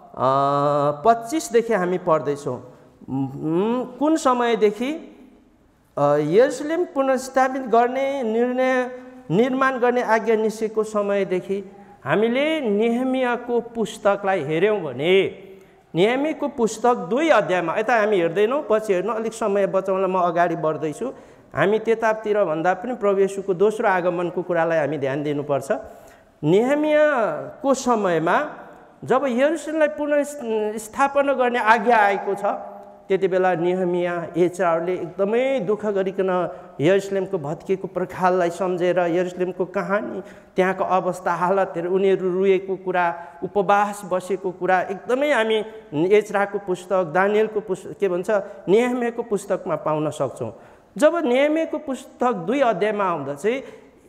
25 देखि हामी पढ्दैछौँ। कुन समयदेखि यरुशलेम पुनर्स्थापित गर्ने निर्माण गर्ने आज्ञा निस्केको समयदेखि हामीले नेहमियाको पुस्तकलाई हेऱ्यौँ भने नेहमियाको पुस्तक 2 अध्यायमा, यता हामी हेर्दैनौँ, पछि हेर्नु, अलिक समय बचाउन म अगाडि बढ्दैछु। हामी त्यतातिर भन्दा पनि प्रभु येशूको दोस्रो आगमनको कुरालाई हामी ध्यान दिनुपर्छ। नेहमियाको समयमा जब यरुशलेमलाई पुनर्स्थापना गर्ने आज्ञा आएको छ त्यति बेला नेहमिया एजराहरूले एकदमै दुःख गरिकन यरुशलेमको भत्किएको पर्खाललाई सम्झेर यरुशलेमको कहानी, त्यहाँको अवस्था हालतहरू, उनीहरू रुएको कुरा, उपवास बसेको कुरा एकदमै हामी एजराको पुस्तक, दानिएलको पुस्तक, के भन्छ, नेहमियाको पुस्तकमा पाउन सक्छौँ। जब नेहमियाको पुस्तक 2 अध्यायमा आउँदा चाहिँ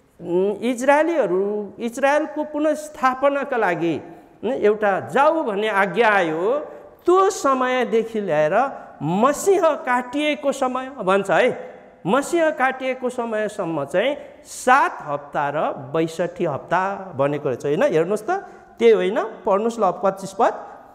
इजरायलको पुनर्स्थापनाका लागि एउटा जाऊ भन्ने आज्ञा आयो। त्यो समयदेखि ल्याएर मसीह काटिएको समय भन्छ है, मसीह काटिएको समयसम्म चाहिँ 7 हप्ता र 62 हप्ता बनेको रहेछ होइन। हेर्नुहोस् त, त्यही होइन, पढ्नुहोस् ल 25 पद।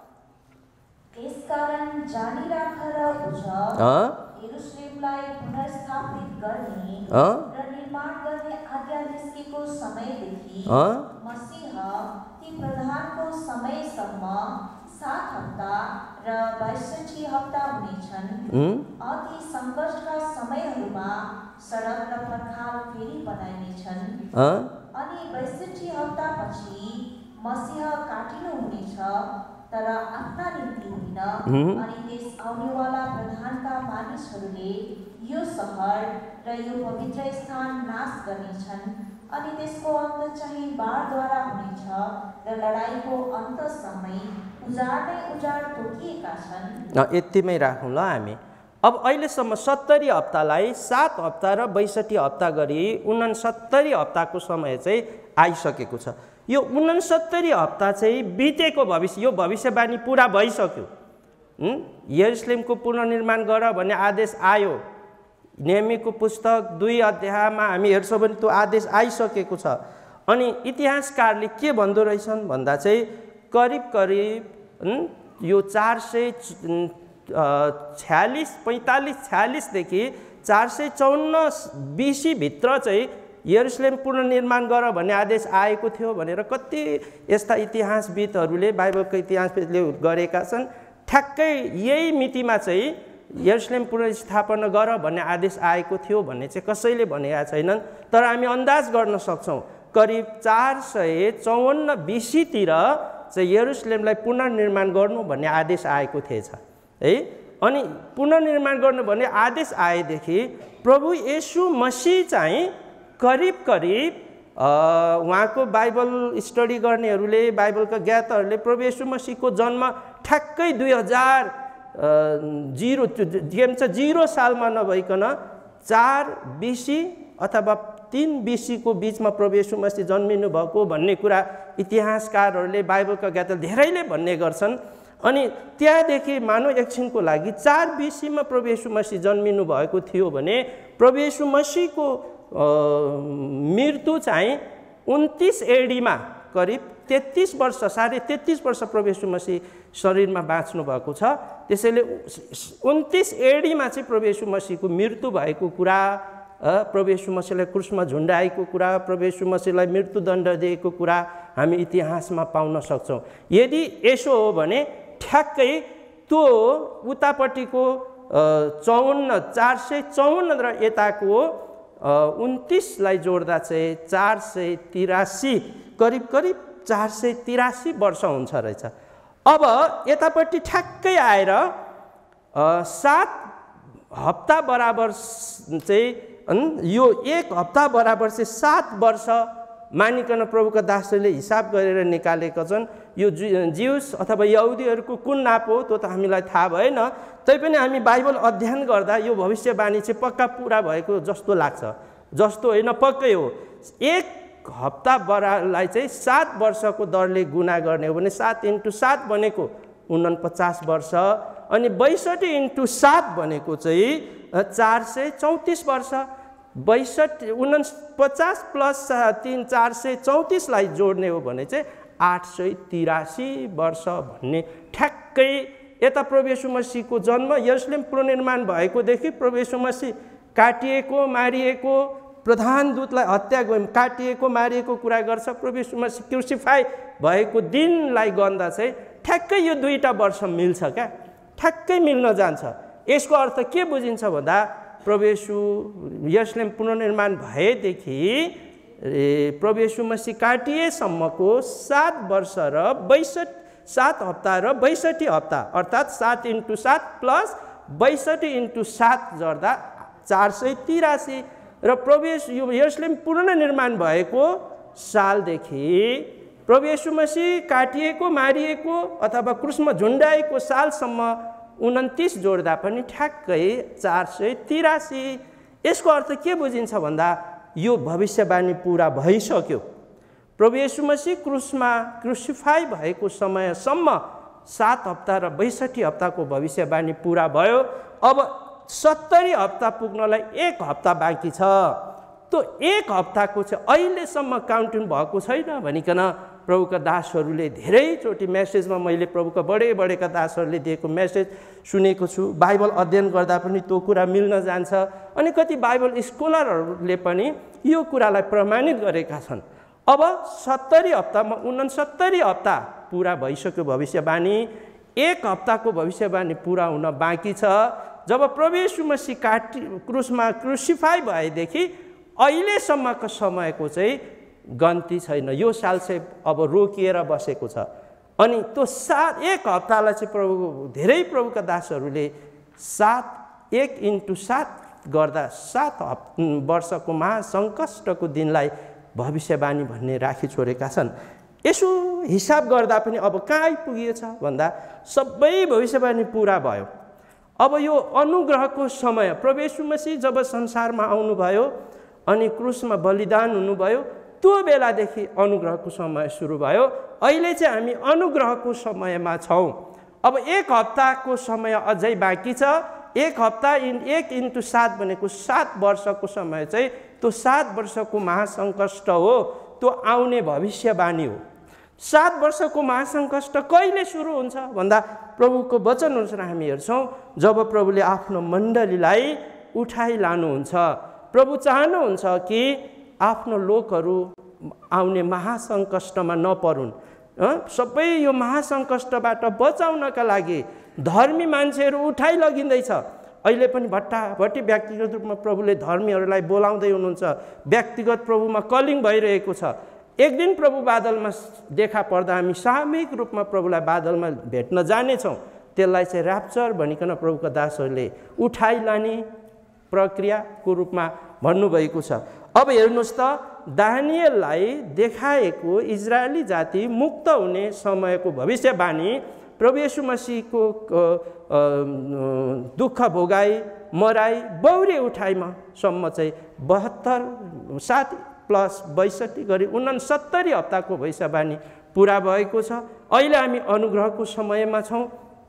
यसकारण जानिराख र बुझ, यरुशलेमलाई पुनर्स्थापित गर्ने र निर्माण गर्ने आज्ञा निस्केको समयदेखि मसीह ती प्रधानको समयसम्म 7 हप्ता र 62 हप्ता हुनेछन्। अति सङ्कटका समयहरूमा सडक र पर्खाल फेरि बनाइनेछन्। अनि 62 हप्ता पछि मसीह काटिनु हुनेछ, तर आफ्ना निम्ति होइन। अनि त्यस आउनेवाला प्रधानका मानिसहरूले यो सहर र यो पवित्र स्थान नाश गर्नेछन्। अनि त्यसको अन्त चाहिँ बाढद्वारा हुनेछ र लडाईँको अन्तसम्मै उजाड तोकिएका छन्। यतिमै राखौँ ल हामी। अब अहिलेसम्म 70 हप्तालाई 7 हप्ता र 62 हप्ता गरी 69 हप्ताको समय चाहिँ आइसकेको छ। यो 69 हप्ता चाहिँ बितेको भविष्य, यो भविष्यवाणी पुरा भइसक्यो। यरुशलेमको पुनर्निर्माण गर भन्ने आदेश आयो। नेहमियाको पुस्तक 2 अध्यायमा हामी हेर्छौँ भने त्यो आदेश आइसकेको छ। अनि इतिहासकारले के भन्दो रहेछन् भन्दा चाहिँ करिब यो 446 देखि 454 BC भित्र चाहिँ यरुशलेम पुनर्निर्माण गर भन्ने आदेश आएको थियो भनेर कति यस्ता इतिहासविदहरूले, बाइबलको इतिहासविदले गरेका छन्। ठ्याक्कै यही मितिमा चाहिँ यरुशलेम पुनर्स्थापना गर भन्ने आदेश आएको थियो भन्ने चाहिँ कसैले भनेका छैनन्। तर हामी अन्दाज गर्न सक्छौँ करिब 454 BC तिर चाहिँ यरुशलेमलाई पुनर्निर्माण गर्नु भन्ने आदेश आएको थिएछ है। अनि पुनर्निर्माण गर्नु भन्ने आदेश आएदेखि प्रभु येशू मसीह चाहिँ करिब करिब उहाँको बाइबल स्टडी गर्नेहरूले बाइबलका ज्ञाताहरूले प्रभु येशू मसीहको जन्म ठ्याक्कै 0 सालमा नभइकन 4 BC अथवा 3 BC को बीचमा प्रभु येशू मसीह जन्मिनु भएको भन्ने कुरा इतिहासकारहरूले बाइबलका ज्ञाता धेरैले भन्ने गर्छन्। अनि त्यहाँदेखि मानव एकछिनको लागि 4 BC मा प्रभु येशू मसीह जन्मिनु भएको थियो भने प्रभु येशू मसीहको मृत्यु चाहिँ 29 AD मा करिब 33 वर्ष 33.5 वर्ष प्रभु येशू मसीह शरीरमा बाँच्नु भएको छ। त्यसैले 29 AD मा चाहिँ प्रभु येशू मसीहको मृत्यु भएको कुरा, प्रभु येशू मसीहलाई क्रुसमा झुन्डाएको कुरा, प्रभु येशू मसीहलाई मृत्युदण्ड दिएको कुरा हामी इतिहासमा पाउन सक्छौँ। यदि यसो हो भने ठ्याक्कै त्यो उतापट्टिको 454 र यताको 29 लाई जोड्दा चाहिँ 483 करिब 483 वर्ष हुन्छ रहेछ। अब यतापट्टि ठ्याक्कै आएर 7 हप्ता बराबर चाहिँ यो 1 हप्ता बराबर चाहिँ 7 वर्ष मानिकन प्रभुका दासहरूले हिसाब गरेर निकालेका छन्। यो जिउस अथवा यहुदीहरूको कुन नाप हो त्यो त हामीलाई थाहा भएन, तैपनि हामी बाइबल अध्ययन गर्दा यो भविष्यवाणी चाहिँ पक्का पुरा भएको जस्तो लाग्छ। जस्तो होइन, पक्कै हो। 1 हप्ता बरालाई चाहिँ 7 वर्षको दरले गुणा गर्ने हो भने 7 × 7 भनेको 49 वर्ष, अनि 62 × 7 भनेको चाहिँ 434 वर्ष। 49 प्लस 3 434 लाई जोड्ने हो भने चाहिँ 883 वर्ष भन्ने ठ्याक्कै यता प्रभु येशू मसीहको जन्म यरुशलेम पुनर्निर्माण भएकोदेखि प्रभु येशू मसीह काटिएको मारिएको, प्रधान दूतलाई हत्या काटिएको मारिएको कुरा गर्छ। प्रभु येशू मसीह क्रुसिफाई भएको दिनलाई गन्दा चाहिँ ठ्याक्कै यो 2टा वर्ष मिल्छ क्या, ठ्याक्कै मिल्न जान्छ। यसको अर्थ के बुझिन्छ भन्दा प्रभु येशू यरुशलेम पुनर्निर्माण भएदेखि प्रभु येशू मसीह काटिएसम्मको 7 वर्ष र 7 हप्ता र 62 हप्ता अर्थात् 7 × 7 प्लस 62 × 7 जोड्दा 483 र प्रभु येशू यरुशलेम पुनर्निर्माण भएको सालदेखि प्रभु येशू मसीह काटिएको मारिएको अथवा क्रुसमा झुन्डाएको सालसम्म 29 जोड्दा पनि ठ्याक्कै 483। यसको अर्थ के बुझिन्छ भन्दा यो भविष्यवाणी पुरा भइसक्यो। प्रभु येशू मसीह क्रुसमा क्रुसिफाई भएको समयसम्म 7 हप्ता र 62 हप्ताको भविष्यवाणी पुरा भयो। अब 70 हप्ता पुग्नलाई 1 हप्ता बाँकी छ। त्यो 1 हप्ताको चाहिँ अहिलेसम्म काउन्टिङ भएको छैन भनिकन प्रभुका दासहरूले धेरैचोटि मेसेजमा मैले प्रभुका बडेका दासहरूले दिएको मेसेज सुनेको छु। बाइबल अध्ययन गर्दा पनि त्यो कुरा मिल्न जान्छ। अनि कति बाइबल स्कलरहरूले पनि यो कुरालाई प्रमाणित गरेका छन्। अब 70 हप्तामा 69 हप्ता पुरा भइसक्यो भविष्यवाणी, 1 हप्ताको भविष्यवाणी पुरा हुन बाँकी छ। जब प्रभु येशू मसीह क्रुसमा क्रुसिफाई भएदेखि अहिलेसम्मको समयको चाहिँ गन्ती छैन। यो साल चाहिँ अब रोकिएर बसेको छ। अनि त्यो 1 हप्तालाई चाहिँ धेरै प्रभुका दासहरूले 1 × 7 गर्दा 7 वर्षको महासङ्कष्टको दिनलाई भविष्यवाणी भन्ने राखी छोडेका छन्। यसो हिसाब गर्दा पनि अब कहाँ आइपुगिएछ भन्दा सबै भविष्यवाणी पुरा भयो। अब यो अनुग्रहको समय प्रभु येशू मसीह जब संसारमा आउनुभयो अनि क्रुसमा बलिदान हुनुभयो, त्यो बेलादेखि अनुग्रहको समय सुरु भयो। अहिले चाहिँ हामी अनुग्रहको समयमा छौँ। अब 1 हप्ताको समय अझै बाँकी छ। 1 हप्ता 1 × 7 भनेको 7 वर्षको समय चाहिँ त्यो 7 वर्षको महासङ्कष्ट हो, त्यो आउने भविष्यवाणी हो। 7 वर्षको महासङ्कष्ट कहिले सुरु हुन्छ भन्दा प्रभुको वचन अनुसार हामी हेर्छौँ जब प्रभुले आफ्नो मण्डलीलाई उठाइ लानुहुन्छ। प्रभु चाहनुहुन्छ कि आफ्नो लोकहरू आउने महासङ्कष्टमा नपरुन्। सबै यो महासङ्कष्टबाट बचाउनका लागि धर्मी मान्छेहरू उठाइ लगिँदैछ। अहिले पनि भट्टाभट्टी व्यक्तिगत रूपमा प्रभुले धर्मीहरूलाई बोलाउँदै हुनुहुन्छ। व्यक्तिगत प्रभुमा कलिङ भइरहेको छ। एक दिन प्रभु बादलमा देखा पर्दा हामी सामूहिक रूपमा प्रभुलाई बादलमा भेट्न जानेछौँ। त्यसलाई चाहिँ ऱ्याप्चर भनिकन प्रभुका दासहरूले उठाइ लाने प्रक्रियाको रूपमा भन्नुभएको छ। अब हेर्नुहोस् त, दानिएललाई देखाएको इजरायली जाति मुक्त हुने समयको भविष्यवाणी प्रभु येशू मसीहको दुःख भोगाई मराई बौरी उठाइमा सम्म चाहिँ 72 7 प्लस 62 गरी 69 हप्ताको भविष्यवाणी पुरा भएको छ। अहिले हामी अनुग्रहको समयमा छौँ।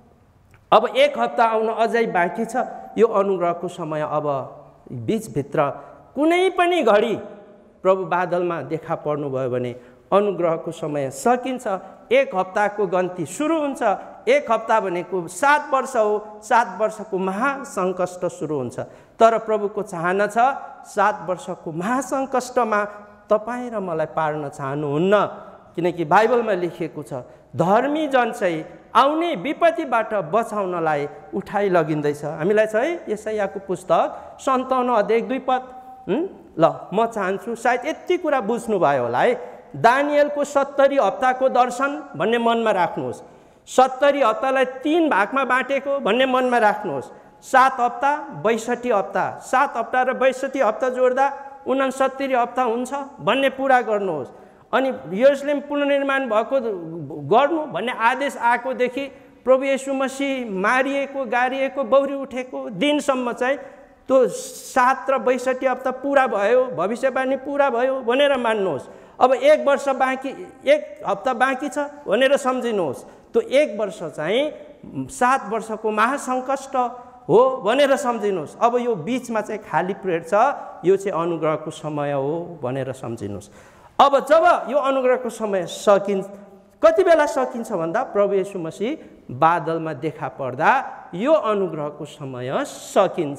अब 1 हप्ता आउन अझै बाँकी छ। यो अनुग्रहको समय अब बीचभित्र कुनै पनि घडी प्रभु बादलमा देखा पर्नुभयो भने अनुग्रहको समय सकिन्छ। 1 हप्ताको गन्ती सुरु हुन्छ। 1 हप्ता भनेको 7 वर्ष हो। 7 वर्षको महासङ्कष्ट सुरु हुन्छ। तर प्रभुको चाहना छ 7 वर्षको महासङ्कष्टमा तपाईँ र मलाई पार्न चाहनुहुन्न, किनकि बाइबलमा लेखिएको छ धर्मी जन चाहिँ आउने विपत्तिबाट बचाउनलाई उठाइ लगिँदैछ। हामीलाई चाहिँ यशायाको पुस्तक 57 अध्याय 2 पद ल म चाहन्छु सायद यति कुरा बुझ्नुभयो होला है। दानिएलको 70 हप्ताको दर्शन भन्ने मनमा राख्नुहोस्। 70 हप्तालाई 3 भागमा बाँटेको भन्ने मनमा राख्नुहोस्। 7 हप्ता 62 हप्ता, 7 हप्ता र 62 हप्ता जोड्दा 69 हप्ता हुन्छ भन्ने पुरा गर्नुहोस्। अनि यरुशलेम पुनर्निर्माण भएको गर्नु भन्ने आदेश आएकोदेखि प्रभु येशू मसीह मारिएको गारिएको बौरी उठेको दिनसम्म चाहिँ त्यो 7 र 62 हप्ता पुरा भयो, भविष्यवाणी पुरा भयो भनेर मान्नुहोस्। अब 1 वर्ष बाँकी, 1 हप्ता बाँकी छ भनेर सम्झिनुहोस्। त्यो 1 वर्ष चाहिँ 7 वर्षको महासङ्कष्ट हो भनेर सम्झिनुहोस्। अब यो बिचमा चाहिँ खाली पिरियड छ, यो चाहिँ अनुग्रहको समय हो भनेर सम्झिनुहोस्। अब जब यो अनुग्रहको समय सकिन्छ, कति बेला सकिन्छ भन्दा प्रभु येशू मसीह बादलमा देखा पर्दा यो अनुग्रहको समय सकिन्छ।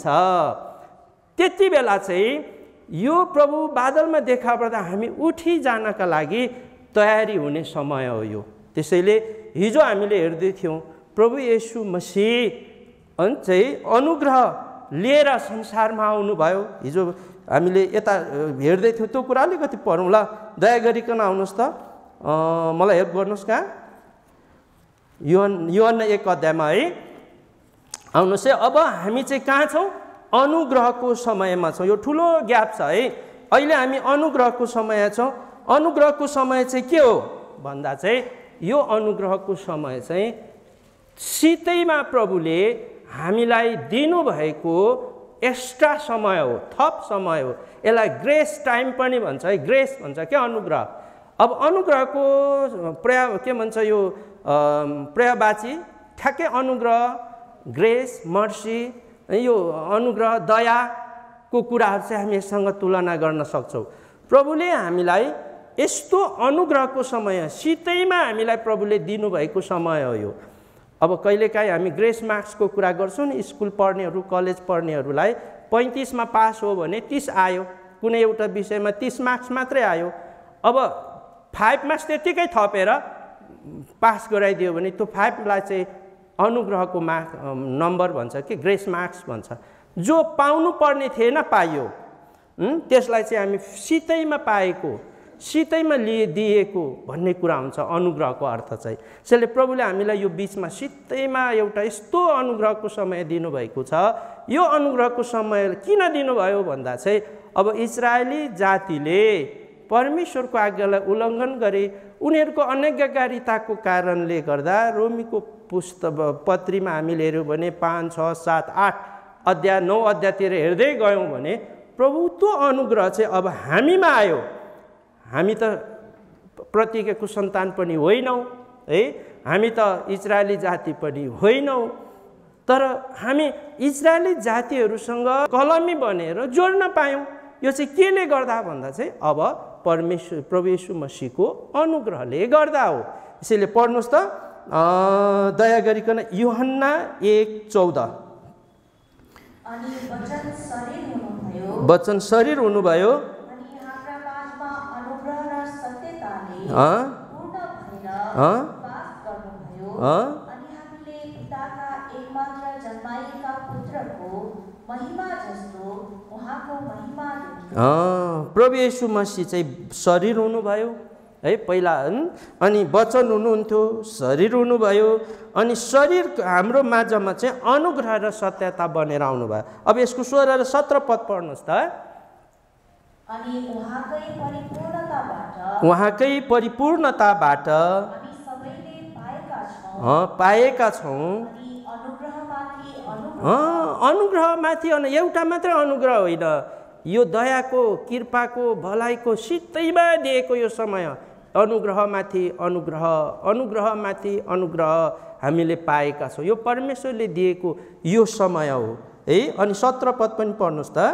त्यति बेला चाहिँ यो प्रभु बादलमा देखा पर्दा हामी उठी जानका लागि तयारी हुने समय हो यो। त्यसैले हिजो हामीले हेर्दै थियौँ प्रभु येशू मसीह चाहिँ अनुग्रह लिएर संसारमा आउनुभयो। हिजो हामीले यता हेर्दै थियौँ, त्यो कुरा अलिकति पढौँ ल, दया गरिकन आउनुहोस् त, मलाई हेल्प गर्नुहोस्। कहाँ योहन्ना 1 अध्यायमा है आउनुहोस् है। अब हामी चाहिँ कहाँ छौँ? अनुग्रहको समयमा छौँ। यो ठुलो ग्याप छ है। अहिले हामी अनुग्रहको समय छौँ। अनुग्रहको समय चाहिँ के हो भन्दा चाहिँ यो अनुग्रहको समय चाहिँ सितैमा प्रभुले हामीलाई दिनुभएको एक्स्ट्रा समय हो, थप समय हो। यसलाई ग्रेस टाइम पनि भन्छ है। ग्रेस भन्छ क्या अनुग्रह। अब अनुग्रहको के भन्छ यो पर्यायवाची ठ्याक्कै अनुग्रह, ग्रेस, मर्सी, यो अनुग्रह, दयाको कुराहरू चाहिँ हामी यससँग तुलना गर्न सक्छौँ। प्रभुले हामीलाई यस्तो अनुग्रहको समय सितैमा हामीलाई प्रभुले दिनुभएको समय हो यो। अब कहिलेकाहीँ हामी ग्रेस मार्क्सको कुरा गर्छौँ नि, स्कुल पढ्नेहरू कलेज पढ्नेहरूलाई 35 मा पास हो भने 30 आयो, कुनै एउटा विषयमा 30 मार्क्स मात्रै आयो। अब 5 मार्क्स त्यतिकै थपेर पास गराइदियो भने त्यो 5 लाई चाहिँ अनुग्रहको नम्बर भन्छ कि ग्रेस मार्क्स भन्छ। जो पाउनु पर्ने थिएन पाइयो, त्यसलाई चाहिँ हामी सितैमा पाएको, सितैमा दिएको भन्ने कुरा हुन्छ अनुग्रहको अर्थ चाहिँ। त्यसैले प्रभुले हामीलाई यो बिचमा सितैमा एउटा यस्तो अनुग्रहको समय दिनुभएको छ। यो अनुग्रहको समय किन दिनुभयो भन्दा चाहिँ अब इजरायली जातिले परमेश्वरको आज्ञालाई उल्लङ्घन गरे, उनीहरूको अनज्ञाकारिताको कारणले गर्दा रोमीको पत्रीमा हामीले हेऱ्यौँ भने 5, 6, 7, 8 अध्याय 9 अध्यायतिर हेर्दै गयौँ भने प्रभुत्व अनुग्रह चाहिँ अब हामीमा आयो। हामी त प्रतिज्ञाको सन्तान पनि होइनौँ है, हामी त इजरायली जाति पनि होइनौँ, तर हामी इजरायली जातिहरूसँग कलमी बनेर जोड्न पायौँ। यो चाहिँ केले गर्दा भन्दा चाहिँ अब परमेश्वर प्रभु येशू मसीहको अनुग्रहले गर्दा हो। यसैले पढ्नुहोस् त दया गरिकन योहन्ना 1:14। अनि वचन शरीर हुनुभयो, प्रभु येशू मसीह चाहिँ शरीर हुनुभयो, है पहिला अनि वचन हुनुहुन्थ्यो, शरीर हुनुभयो, अनि शरीर हाम्रो माझमा चाहिँ अनुग्रह र सत्यता बनेर आउनुभयो। अब यसको 16 र 17 पद पढ्नुहोस् त। अनि उहाँकै परिपूर्णताबाट हामी सबैले पाएका छौँ। अनुग्रहमाथि एउटा मात्र अनुग्रह होइन, यो दयाको, कृपाको, भलाइको सित्तैमा दिएको यो समय अनुग्रहमाथि अनुग्रह, अनुग्रहमाथि अनुग्रह हामीले पाएका छौँ। यो परमेश्वरले दिएको यो समय हो है। अनि 17 पद पनि पढ्नुहोस् त।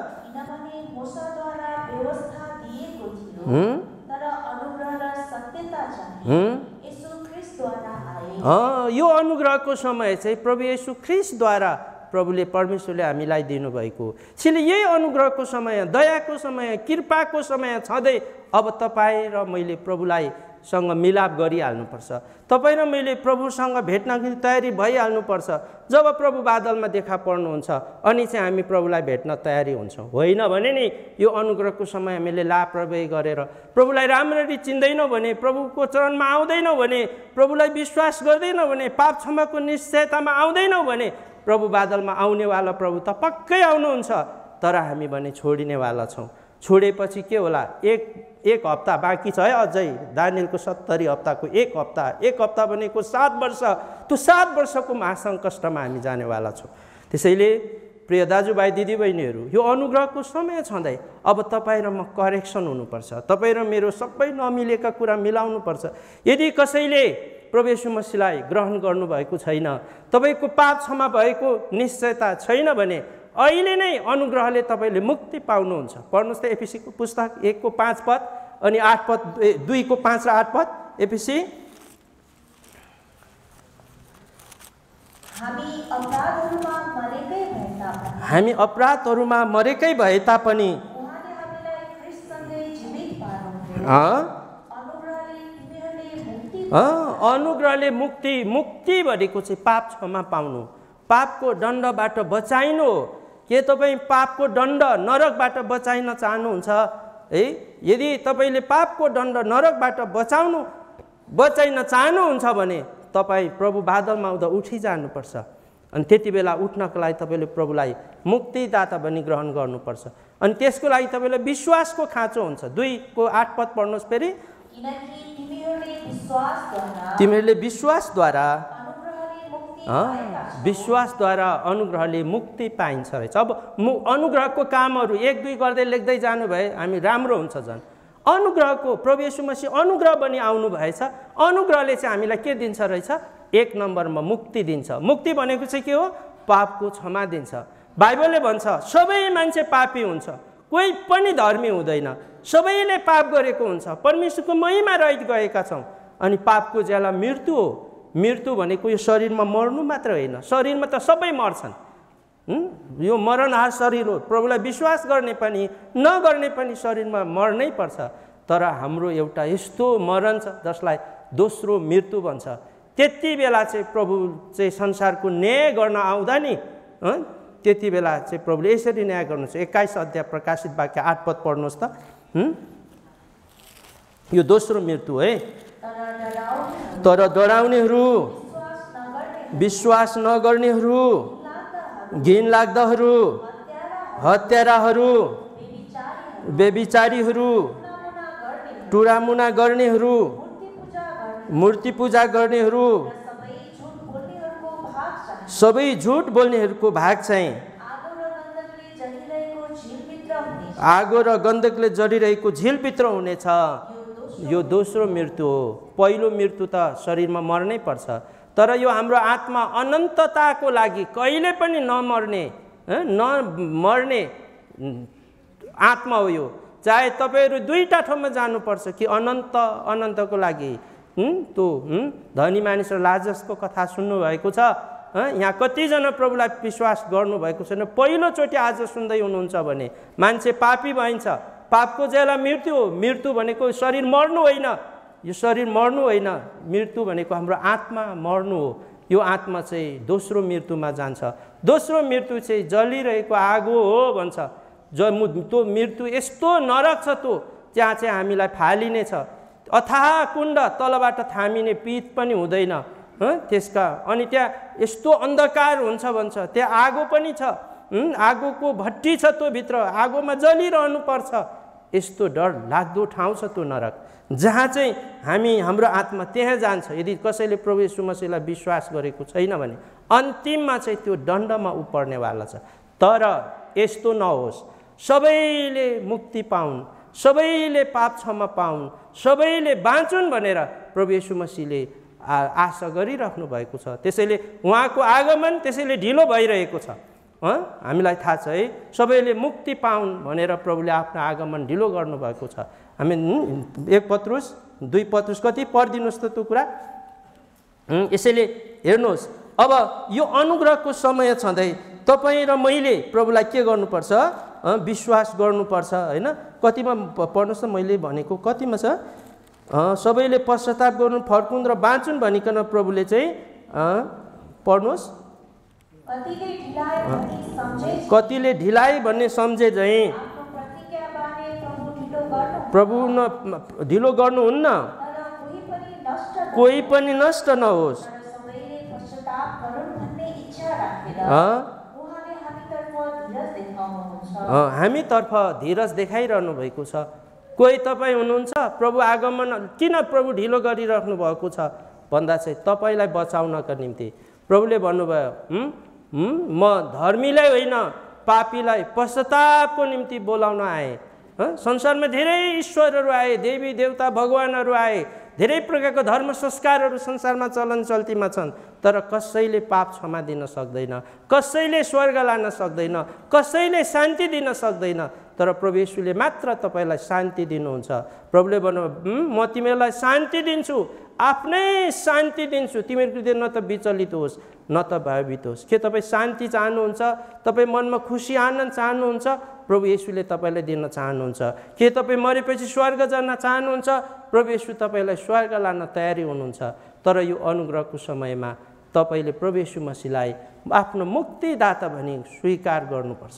यो अनुग्रहको समय चाहिँ प्रभु येशू ख्रीष्टद्वारा प्रभुले परमेश्वरले हामीलाई दिनुभएको। त्यसैले यही अनुग्रहको समय, दयाको समय, कृपाको समय छँदै अब तपाईँ र मैले प्रभुलाई सँग मिलाप गरिहाल्नुपर्छ। तपाईँ र मैले प्रभुसँग भेट्नको निम्ति तयारी भइहाल्नुपर्छ। जब प्रभु बादलमा देखा पर्नुहुन्छ अनि चाहिँ हामी प्रभुलाई भेट्न तयारी हुन्छौँ। होइन भने नि यो अनुग्रहको समय हामीले लापरवाही गरेर प्रभुलाई राम्ररी चिन्दैनौँ भने, प्रभुको चरणमा आउँदैनौँ भने, प्रभुलाई विश्वास गर्दैनौँ भने, पाप क्षमाको निश्चयतामा आउँदैनौँ भने प्रभु बादलमा आउनेवाला प्रभु त पक्कै आउनुहुन्छ। तर हामी भने छोडिनेवाला छौँ। छोडेपछि के होला? एक हप्ता बाँकी छ है अझै। दानियलको 70 हप्ताको एक हप्ता भनेको 7 वर्ष। त्यो 7 वर्षको महासङ्कष्टमा हामी जानेवाला छौँ। त्यसैले प्रिय दाजुभाइ दिदीबहिनीहरू, यो अनुग्रहको समय छँदै अब तपाईँ र म करेक्सन हुनुपर्छ। तपाईँ र मेरो सबै नमिलेका कुरा मिलाउनुपर्छ। यदि कसैले प्रभु येशू मसीहलाई ग्रहण गर्नुभएको छैन, तपाईँको पाप क्षमा भएको निश्चयता छैन भने अहिले नै अनुग्रहले तपाईँले मुक्ति पाउनुहुन्छ। पढ्नुहोस् त एफिसीको पुस्तक 1 को 5 पद अनि 8 पद, 2 को 5 र 8 पद। एफिसी हामी अपराधहरूमा मरेकै भए तापनि अनुग्रहले मुक्ति भनेको चाहिँ पाप क्षमा पाउनु, पापको दण्डबाट बचाइनु। के तपाईँ पापको दण्ड नरकबाट बचाइन चाहनुहुन्छ है? यदि तपाईँले पापको दण्ड नरकबाट बचाइन चाहनुहुन्छ भने तपाईँ प्रभु बादलमा आउँदा उठिजानुपर्छ। अनि त्यति बेला उठ्नको लागि तपाईँले प्रभुलाई मुक्तिदाता भनी ग्रहण गर्नुपर्छ। अनि त्यसको लागि तपाईँलाई विश्वासको खाँचो हुन्छ। 2 को 8 पद पढ्नुहोस् फेरि। तिमीहरूले विश्वासद्वारा अनुग्रहले मुक्ति पाइन्छ रहेछ। अब अनुग्रहको कामहरू 1-2 गर्दै लेख्दै जानु भए हामी राम्रो हुन्छ। झन् अनुग्रहको प्रभु येशू मसीह अनुग्रह बनी आउनु भएछ। अनुग्रहले चाहिँ हामीलाई के दिन्छ रहेछ? 1 नम्बरमा मुक्ति दिन्छ। मुक्ति भनेको चाहिँ के हो? पापको क्षमा दिन्छ। बाइबलले भन्छ सबै मान्छे पापी हुन्छ, कोही पनि धर्मी हुँदैन, सबैले पाप गरेको हुन्छ, परमेश्वरको महिमा रहित गएका छौँ। अनि पापको ज्याला मृत्यु हो। मृत्यु भनेको यो शरीरमा मर्नु मात्र होइन, शरीरमा त सबै मर्छन्। यो मरणहार शरीर हो। प्रभुलाई विश्वास गर्ने पनि नगर्ने पनि शरीरमा मर्नै पर्छ। तर हाम्रो एउटा यस्तो मरण छ जसलाई दोस्रो मृत्यु भन्छ। त्यति बेला चाहिँ प्रभु चाहिँ संसारको न्याय गर्न आउँदा नि त्यति बेला चाहिँ प्रभुले यसरी न्याय गर्नुहुन्छ। 21 अध्याय प्रकाशित वाक्य 8 पद पढ्नुहोस् त। यो दोस्रो मृत्यु है। तर डराउनेहरू, विश्वास नगर्नेहरू, घिनलाग्दाहरू, हत्याराहरू, व्यभिचारीहरू, टुरामुना गर्नेहरू, मूर्ति पूजा गर्नेहरू, सबै झुट बोल्नेहरूको भाग चाहिँ आगो र गन्धकले जडिरहेको झिलभित्र हुनेछ। यो दोस्रो मृत्यु हो। पहिलो मृत्यु त शरीरमा मर्नै पर्छ। तर यो हाम्रो आत्मा अनन्तताको लागि कहिले पनि नमर्ने आत्मा हो। यो चाहे तपाईँहरू 2टा ठाउँमा जानुपर्छ कि अनन्तको लागि। त्यो धनी मानिस र लाजरसको कथा सुन्नुभएको छ। यहाँ कतिजना प्रभुलाई विश्वास गर्नुभएको छैन। पहिलोचोटि आज सुन्दै हुनुहुन्छ भने मान्छे पापी भइन्छ। पापको ज्याला मृत्यु हो। मृत्यु भनेको शरीर मर्नु होइन, यो शरीर मर्नु होइन। मृत्यु भनेको हाम्रो आत्मा मर्नु हो। यो आत्मा चाहिँ दोस्रो मृत्युमा जान्छ। दोस्रो मृत्यु चाहिँ जलिरहेको आगो हो भन्छ। त्यो मृत्यु यस्तो नरक छ त्यो, त्यहाँ चाहिँ हामीलाई फालिनेछ। अथाह कुण्ड तलबाट थामिने पित पनि हुँदैन त्यसका। अनि त्यहाँ यस्तो अन्धकार हुन्छ भन्छ, त्यहाँ आगो पनि छ, आगोको भट्टी छ, त्यो भित्र आगोमा जलिरहनु पर्छ। यस्तो डर लाग्दो ठाउँ छ त्यो नरक, जहाँ चाहिँ हाम्रो आत्मा त्यहाँ जान्छ यदि कसैले प्रभु येशू मसीहलाई विश्वास गरेको छैन भने। अन्तिममा चाहिँ त्यो दण्डमा उपर्नेवाला छ। तर यस्तो नहोस्, सबैले मुक्ति पाउन्, सबैले पाप क्षमा पाउन्, सबैले बाँचुन् भनेर प्रभु येशू मसीहले आशा गरिराख्नु भएको छ। त्यसैले उहाँको आगमन त्यसैले ढिलो भइरहेको छ। हामीलाई थाहा छ है, सबैले मुक्ति पाउन् भनेर प्रभुले आफ्नो आगमन ढिलो गर्नुभएको छ। हामी 1 पत्रुस 2 पत्रुस कति पढिदिनुहोस् त त्यो कुरा। यसैले हेर्नुहोस्, अब यो अनुग्रहको समय छँदै तपाईँ र मैले प्रभुलाई के गर्नुपर्छ? विश्वास गर्नुपर्छ होइन। कतिमा पढ्नुहोस् त, मैले भनेको कतिमा छ? सबैले पश्चाताप गर्नु, फर्कुन् र बाँचुन् भनिकन प्रभुले चाहिँ पढ्नुहोस्। कतिले ढिलाइ भन्ने सम्झे चाहिँ प्रभु ढिलो गर्नुहुन्न, कोही पनि नष्ट नहोस्। हामीतर्फ धीरज देखाइरहनु भएको छ। कोही तपाईँ हुनुहुन्छ प्रभु आगमन किन प्रभु ढिलो गरिराख्नु भएको छ भन्दा चाहिँ तपाईँलाई बचाउनका निम्ति प्रभुले भन्नुभयो, म धर्मीलाई होइन पापीलाई पश्चातापको निम्ति बोलाउन आएँ। संसारमा धेरै ईश्वरहरू आए, देवी देवता भगवानहरू आए, धेरै प्रकारको धर्म संस्कारहरू संसारमा चलन चल्तीमा छन्, तर कसैले पाप क्षमा दिन सक्दैन, कसैले स्वर्ग लान सक्दैन, कसैले शान्ति दिन सक्दैन। तर प्रभु येशूले मात्र तपाईँलाई शान्ति दिनुहुन्छ। प्रभुले भन्नुभयो, म तिमीहरूलाई शान्ति दिन्छु, आफ्नै शान्ति दिन्छु, तिमीहरूको हृदय न त विचलित होस् न त भयभीत होस्। के तपाईँ शान्ति चाहनुहुन्छ? तपाईँ मनमा खुसी आनन्द चाहनुहुन्छ? प्रभु येशूले तपाईँलाई दिन चाहनुहुन्छ। के तपाईँ मरेपछि स्वर्ग जान चाहनुहुन्छ? प्रभु येशू तपाईँलाई स्वर्ग लान तयारी हुनुहुन्छ। तर यो अनुग्रहको समयमा तपाईँले प्रभु येशू मसीहलाई आफ्नो मुक्तिदाता भनी स्वीकार गर्नुपर्छ।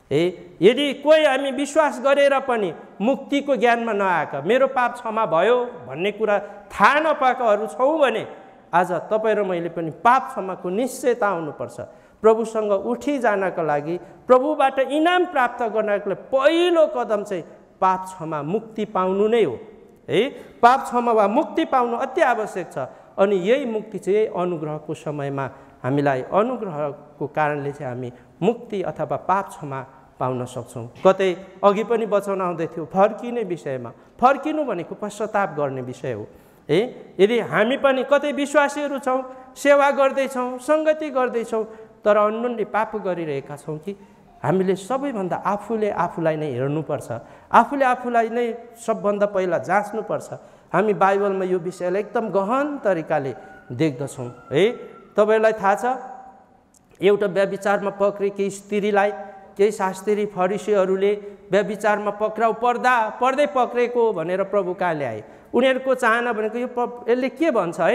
यदि कोही हामी विश्वास गरेर पनि मुक्तिको ज्ञानमा नआएका, मेरो पाप क्षमा भयो भन्ने कुरा थाहा नपाएकाहरू छौँ भने आज तपाईँ र मैले पनि पाप क्षमाको निश्चयता आउनुपर्छ। प्रभुसँग उठी जानका लागि, प्रभुबाट इनाम प्राप्त गर्नको लागि पहिलो कदम चाहिँ पाप क्षमा मुक्ति पाउनु नै हो। पाप क्षमा वा मुक्ति पाउनु अति आवश्यक छ। अनि यही मुक्ति चाहिँ यही अनुग्रहको समयमा हामीलाई अनुग्रहको कारणले चाहिँ हामी मुक्ति अथवा पाप क्षमा पाउन सक्छौँ। कतै अघि पनि बचाउन आउँदै थियो फर्किने विषयमा। फर्किनु भनेको पश्चाताप गर्ने विषय हो। यदि हामी पनि कतै विश्वासीहरू छौँ, सेवा गर्दैछौँ, सङ्गति गर्दैछौँ, तर अन्यले पाप गरिरहेका छौँ कि हामीले सबैभन्दा आफूले आफूलाई नै हेर्नुपर्छ, आफूले आफूलाई नै सबभन्दा पहिला जाँच्नुपर्छ। हामी बाइबलमा यो विषयलाई एकदम गहन तरिकाले देख्दछौँ। तपाईँलाई थाहा छ, एउटा व्यभिचारमा पक्रेकी स्त्रीलाई केही शास्त्री फरिसीहरूले व्यभिचारमा पक्राउ पर्दै पक्रेको भनेर प्रभु कहाँ ल्याए। उनीहरूको चाहना भनेको यसले के भन्छ है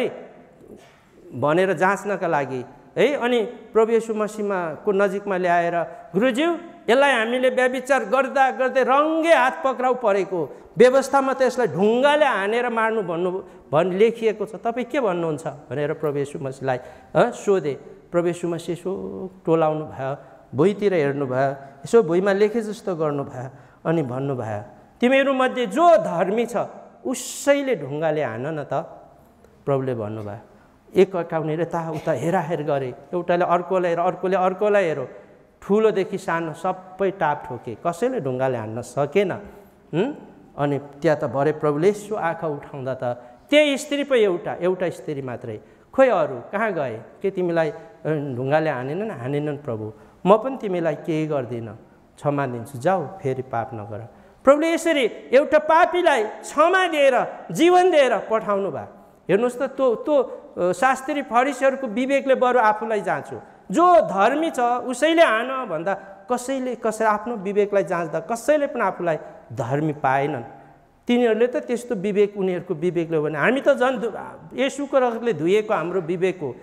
भनेर जाँच्नका लागि अनि प्रभु येशू मसीहको नजिकमा ल्याएर, गुरुज्यू यसलाई हामीले व्यभिचार गर्दा गर्दै रङ्गे हात पक्राउ परेको, व्यवस्थामा त यसलाई ढुङ्गाले हानेर मार्नु भन्नु लेखिएको छ, तपाईँ के भन्नुहुन्छ भनेर प्रभु येशू मसीहलाई सोधे। प्रभु येशू मसीह यसो टोलाउनु भयो, भुइँतिर हेर्नुभयो, यसो भुइँमा लेखे जस्तो गर्नुभयो अनि भन्नुभयो, तिमीहरूमध्ये जो धर्मी छ उसैले ढुङ्गाले हान न त। प्रभुले भन्नुभयो, एकअर्काले उता हेराहेर गरे, एउटाले अर्कोलाई हेर, अर्कोले अर्कोलाई हेरो, ठुलोदेखि सानो सबै टाप ठोके, कसैले ढुङ्गाले हान्न सकेन। अनि त्यहाँ त भरे प्रभुले यसो आँखा उठाउँदा त त्यही स्त्री पो एउटा स्त्री मात्रै, खोइ अरू कहाँ गए? के तिमीलाई ढुङ्गाले हानेनन् प्रभु? म पनि तिमीलाई केही गर्दिनँ, क्षमा दिन्छु, जाऊ फेरि पाप नगर। प्रभुले यसरी एउटा पापीलाई क्षमा दिएर जीवन दिएर पठाउनु भयो। हेर्नुहोस् त, त्यो शास्त्री फरिसीहरूको विवेकले बरु आफूलाई जाँच्छु, जो धर्मी छ उसैले हान भन्दा कसैले आफ्नो विवेकलाई जाँच्दा कसैले पनि आफूलाई धर्मी पाएनन्। तिनीहरूले त त्यस्तो विवेक उनीहरूको विवेकले हो भने हामी त झन् येशूको रगतले धुइएको हाम्रो विवेक हो।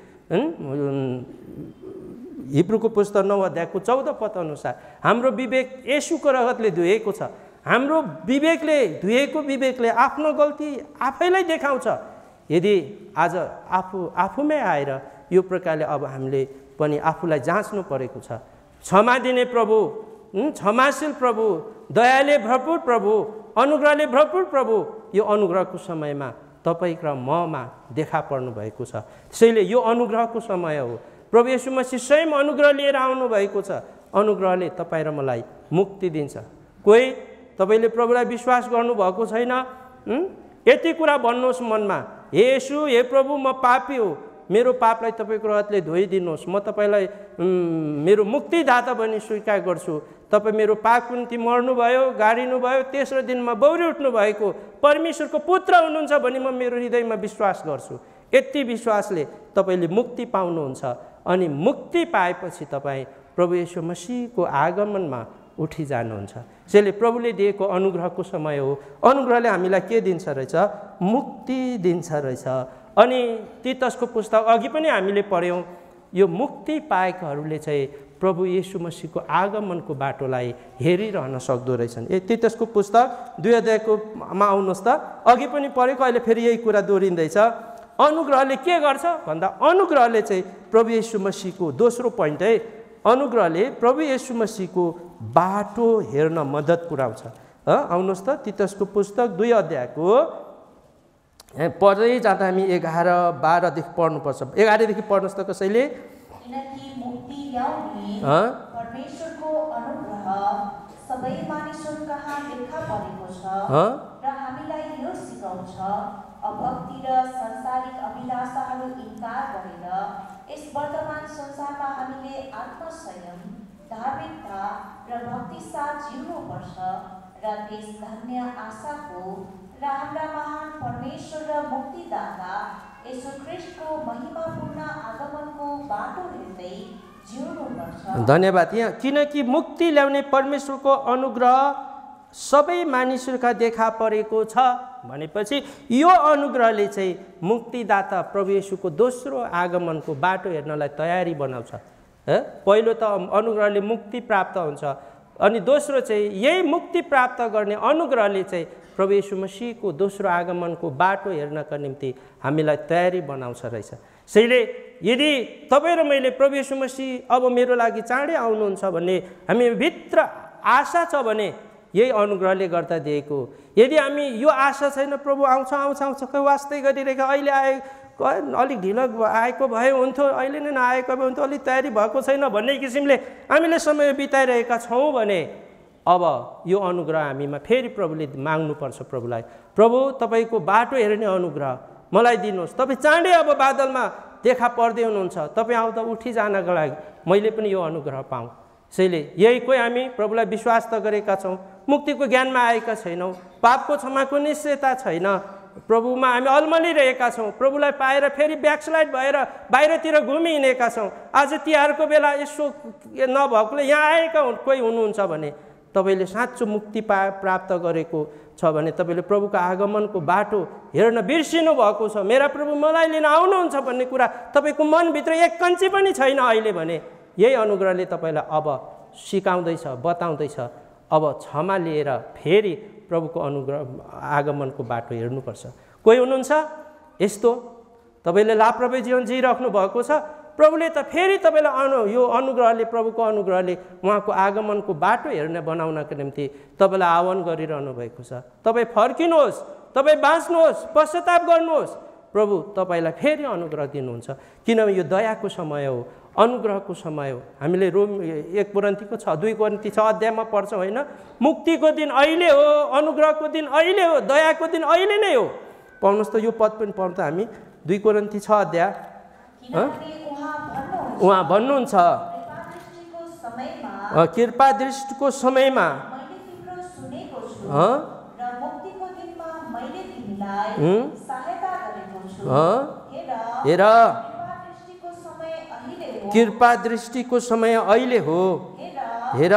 हिब्रूको पुस्तक 9 अध्यायको 14 पद अनुसार हाम्रो विवेक येशूको रगतले धुइएको छ। हाम्रो विवेकले, धुएको विवेकले आफ्नो गल्ती आफैलाई देखाउँछ। यदि आज आफूमै आएर यो प्रकारले अब हामीले पनि आफूलाई जाँच्नु परेको छ। क्षमा दिने प्रभु, क्षमाशील प्रभु, दयाले भरपूर प्रभु, अनुग्रहले भरपूर प्रभु, यो अनुग्रहको समयमा तपाईँ र ममा देखा पर्नु भएको छ। त्यसैले यो अनुग्रहको समय हो। प्रभु येशू मसीह स्वयं अनुग्रह लिएर आउनु भएको छ। अनुग्रहले तपाईँ र मलाई मुक्ति दिन्छ। कोही तपाईँले प्रभुलाई विश्वास गर्नुभएको छैन, यति कुरा भन्नुहोस् मनमा, हे येशू, हे प्रभु, म पापी हो, मेरो पापलाई तपाईँको रगतले धोइदिनुहोस्, म तपाईँलाई मेरो मुक्तिदाता भनी स्वीकार गर्छु। तपाईँ मेरो पापको निम्ति मर्नुभयो, गाडिनुभयो, तेस्रो दिनमा बौरी उठ्नु भएको परमेश्वरको पुत्र हुनुहुन्छ भनी म मेरो हृदयमा विश्वास गर्छु। यति विश्वासले तपाईँले मुक्ति पाउनुहुन्छ। अनि मुक्ति पाएपछि तपाईँ प्रभु येशू मसीहको आगमनमा उठी जानुहुन्छ। त्यसैले प्रभुले दिएको अनुग्रहको समय हो। अनुग्रहले हामीलाई के दिन्छ रहेछ? मुक्ति दिन्छ रहेछ। अनि तीतसको पुस्तक अघि पनि हामीले पढ्यौँ, यो मुक्ति पाएकाहरूले चाहिँ प्रभु येशू मसीहको आगमनको बाटोलाई हेरिरहन सक्दो रहेछन्। तीतसको पुस्तक 2 अध्यायमा आउनुहोस् त, अघि पनि पढेको, अहिले फेरि यही कुरा दोहोरिँदैछ। अनुग्रहले के गर्छ भन्दा, अनुग्रहले चाहिँ प्रभु येशू मसीहको दोस्रो पोइन्ट है, अनुग्रहले प्रभु येशू मसीहको बाटो हेर्न मद्दत पुर्याउँछ। आउनुहोस् त, तीतसको पुस्तक 2 अध्यायको पढ्दै जाँदा हामी 11-12देखि पढ्नुपर्छ। 11देखि पढ्नुहोस् त कसैले। परमेश्वरको अनुग्रह सबै मानिसहरू कहाँ देखा परेको छ र हामीलाई यो सिकाउँछ, अभक्ति र संसारिक अभिलाषाहरू इन्कार गरेर यस वर्तमान संसारमा हामीले आत्मसंयम, धार्मिकता र भक्ति साथ जिउनुपर्छ र त्यस धन्य आशाको र हाम्रा महान परमेश्वर र मुक्तिदाता येशू ख्रीष्टको महिमापूर्ण आगमनको बाटो हेर्दै जिउनुपर्छ। धन्यवाद। यहाँ किनकि मुक्ति ल्याउने परमेश्वरको अनुग्रह सबै मानिसहरूका देखा परेको छ भनेपछि यो अनुग्रहले चाहिँ मुक्तिदाता प्रभु येशूको दोस्रो आगमनको बाटो हेर्नलाई तयारी बनाउँछ। पहिलो त अनुग्रहले मुक्ति प्राप्त हुन्छ, अनि दोस्रो चाहिँ यही मुक्ति प्राप्त गर्ने अनुग्रहले चाहिँ प्रभु येशू मसीहको दोस्रो आगमनको बाटो हेर्नका निम्ति हामीलाई तयारी बनाउँछ रहेछ। त्यसैले यदि तपाईँ र मैले प्रभु येशू मसीह अब मेरो लागि चाँडै आउनुहुन्छ भन्ने हामी भित्र आशा छ भने यही अनुग्रहले गर्दा दिएको। यदि हामी यो आशा छैन, प्रभु आउँछ आउँछ आउँछ खै वास्तै गरिरहेको, अहिले आए अलिक ढिलो आएको भए हुन्थ्यो, अहिले नै नआएको भए हुन्थ्यो, अलिक तयारी भएको छैन भन्ने किसिमले हामीले समय बिताइरहेका छौँ भने अब यो अनुग्रह हामीमा फेरि प्रभुले माग्नुपर्छ। प्रभुलाई, प्रभु तपाईँको बाटो हेर्ने अनुग्रह मलाई दिनुहोस्। तपाईँ चाँडै अब बादलमा देखा पर्दै हुनुहुन्छ, तपाईँ आउँदा उठी जानका लागि मैले पनि यो अनुग्रह पाऊँ। त्यसैले यही कोही हामी प्रभुलाई विश्वास त गरेका छौँ, मुक्तिको ज्ञानमा आएका छैनौँ, पापको क्षमाको निश्चयता छैन, प्रभुमा हामी अल्मलिरहेका छौँ, प्रभुलाई पाएर फेरि ब्याकस्लाइड भएर बाहिरतिर घुमिहिँडेका छौँ। आज तिहारको बेला यसो नभएकोले यहाँ आएका कोही हुनुहुन्छ भने तपाईँले साँचो मुक्ति प्राप्त गरेको छ भने तपाईँले प्रभुको आगमनको बाटो हेर्न बिर्सिनु भएको छ, मेरा प्रभु मलाई लिन आउनुहुन्छ भन्ने कुरा तपाईँको मनभित्र एक कन्ची पनि छैन अहिले भने यही अनुग्रहले तपाईँलाई अब सिकाउँदैछ, बताउँदैछ अब क्षमा लिएर फेरि प्रभुको अनुग्रह आगमनको बाटो हेर्नुपर्छ। कोही हुनुहुन्छ यस्तो तपाईँले लाप्रभै जीवन जिइराख्नु भएको छ, प्रभुले त फेरि तपाईँलाई यो अनुग्रहले, प्रभुको अनुग्रहले उहाँको आगमनको बाटो हेर्ने बनाउनको निम्ति तपाईँलाई आह्वान गरिरहनु भएको छ। तपाईँ फर्किनुहोस्, तपाईँ बाँच्नुहोस्, पश्चाताप गर्नुहोस्, प्रभु तपाईँलाई फेरि अनुग्रह दिनुहुन्छ। किनभने यो दयाको समय हो, अनुग्रहको समय हो। हामीले 2 कोरिन्थीको 6 अध्यायमा पढ्छौँ होइन, मुक्तिको दिन अहिले हो, अनुग्रहको दिन अहिले हो, दयाको दिन अहिले नै हो। पढ्नुहोस् त, यो पद पनि पढ्दा हामी 2 कोरिन्थी 6 अध्याय उहाँ भन्नुहुन्छ, कृपा दृष्टिको समयमा हेर, कृपा दृष्टिको समय अहिले हो, हेर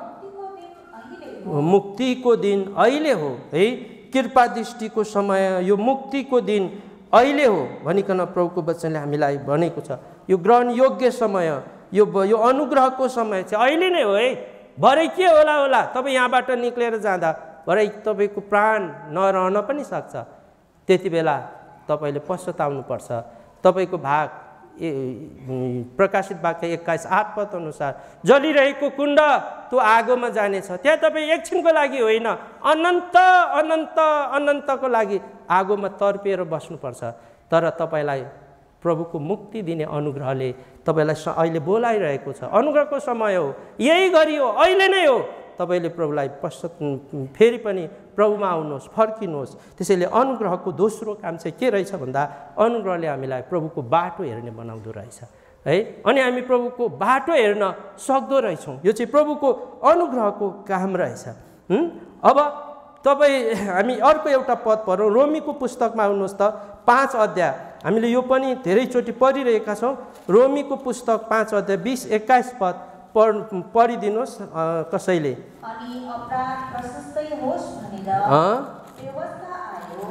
मुक्तिको दिन अहिले हो है, कृपा दृष्टिको समय, यो मुक्तिको दिन अहिले हो भनिकन प्रभुको वचनले हामीलाई भनेको छ। यो ग्रहण योग्य समय, यो अनुग्रहको समय चाहिँ अहिले नै हो है। भरे के होला होला, तपाईँ यहाँबाट निक्लेर जाँदा भरे तपाईँको प्राण नरहन पनि सक्छ। त्यति बेला तपाईँले पश्चाताउनुपर्छ। तपाईँको भाग प्रकाशित वाक्य 21:8 पद अनुसार जलिरहेको कुण्ड त्यो आगोमा जानेछ। त्यहाँ तपाईँ एकछिनको लागि होइन, अनन्त अनन्त अनन्तको लागि आगोमा तर्पिएर बस्नुपर्छ। तर तपाईँलाई प्रभुको मुक्ति दिने अनुग्रहले तपाईँलाई अहिले बोलाइरहेको छ। अनुग्रहको समय हो, यही गरी हो, अहिले नै हो। तपाईँले प्रभुलाई फेरि पनि प्रभुमा आउनुहोस्, फर्किनुहोस्। त्यसैले अनुग्रहको दोस्रो काम चाहिँ के रहेछ भन्दा अनुग्रहले हामीलाई प्रभुको बाटो हेर्ने बनाउँदो रहेछ है। अनि हामी प्रभुको बाटो हेर्न सक्दो रहेछौँ। यो चाहिँ प्रभुको अनुग्रहको काम रहेछ। अब तपाईँ हामी अर्को एउटा पद पढौँ। रोमीको पुस्तकमा आउनुहोस् त 5 अध्याय। हामीले यो पनि धेरैचोटि पढिरहेका छौँ। रोमीको पुस्तक 5 अध्याय 20-21 पद पढिदिनुहोस् कसैले। अनि अपराध प्रशस्तै होस् भनेर व्यवस्था आयो,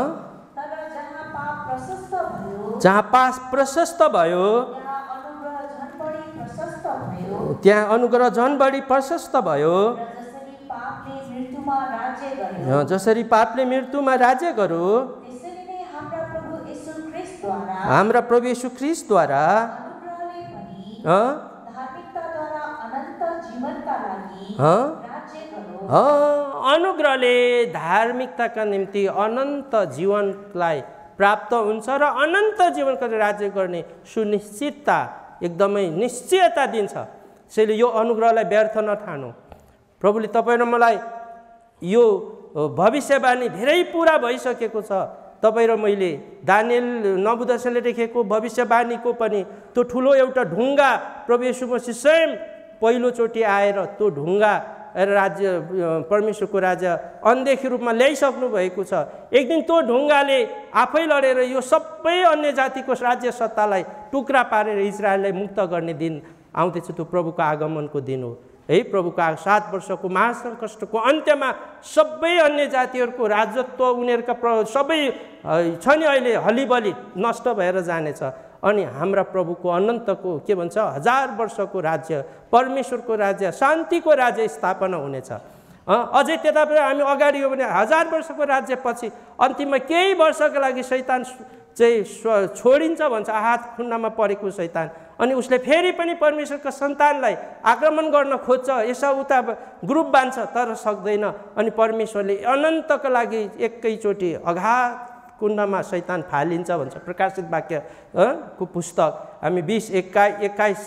तर जहाँ पाप प्रशस्त भयो, जहाँ पाप प्रशस्त भयो त्यहाँ अनुग्रह झन् बढी प्रशस्त भयो। त्यहाँ अनुग्रह झन् बढी प्रशस्त भयो। जसरी पापले मृत्युमा राज्य गर्यो, जसरी पापले मृत्युमा राज्य गर्यो, त्यसरी नै हाम्रा प्रभु येशू ख्रीष्टद्वारा हाम्रा प्रभु येशू ख्रीष्टद्वारा अनुग्रहले पनि धार्मिकताद्वारा अनन्त जीवनका लागि राज्य गर्यो। अनुग्रहले धार्मिकताका निम्ति अनन्त जीवनलाई प्राप्त हुन्छ र अनन्त जीवनको राज्य गर्ने सुनिश्चितता, एकदमै निश्चयता दिन्छ। त्यसैले यो अनुग्रहलाई व्यर्थ नठानु। प्रभुले तपाईँ र मलाई यो भविष्यवाणी धेरै पुरा भइसकेको छ। तपाईँ र मैले दानियल नबुकदनेस्सरले लेखेको भविष्यवाणीको पनि त्यो ठुलो एउटा ढुङ्गा प्रभु येशू मसीह स्वयं पहिलोचोटि आएर त्यो ढुङ्गा राज्य परमेश्वरको राज्य अनदेखि रूपमा ल्याइसक्नु भएको छ। एक दिन त्यो ढुङ्गाले आफै लडेर यो सबै अन्य जातिको राज्य सत्तालाई टुक्रा पारेर इजरायललाई मुक्त गर्ने दिन आउँदैछ। त्यो प्रभुको आगमनको दिन हो है। प्रभुको 7 वर्षको महासङ्कटको अन्त्यमा सबै अन्य जातिहरूको राजत्व उनीहरूका सबै छ नि अहिले हलिबली नष्ट भएर जानेछ। अनि हाम्रा प्रभुको अनन्तको के भन्छ 1000 वर्षको राज्य, परमेश्वरको राज्य, शान्तिको राज्य स्थापना हुनेछ। अझै त्यताबाट हामी अगाडि हो भने 1000 वर्षको राज्यपछि अन्तिममा केही वर्षको लागि शैतान चाहिँ छोडिन्छ भन्छ, हात खुन्नामा परेको शैतान। अनि उसले फेरि पनि परमेश्वरका सन्तानलाई आक्रमण गर्न खोज्छ, यसो उता ग्रुप बान्छ तर सक्दैन। अनि परमेश्वरले अनन्तका लागि एकैचोटि अगाध कुण्डमा शैतान फालिन्छ भन्छ प्रकाशित वाक्य को पुस्तक। हामी 21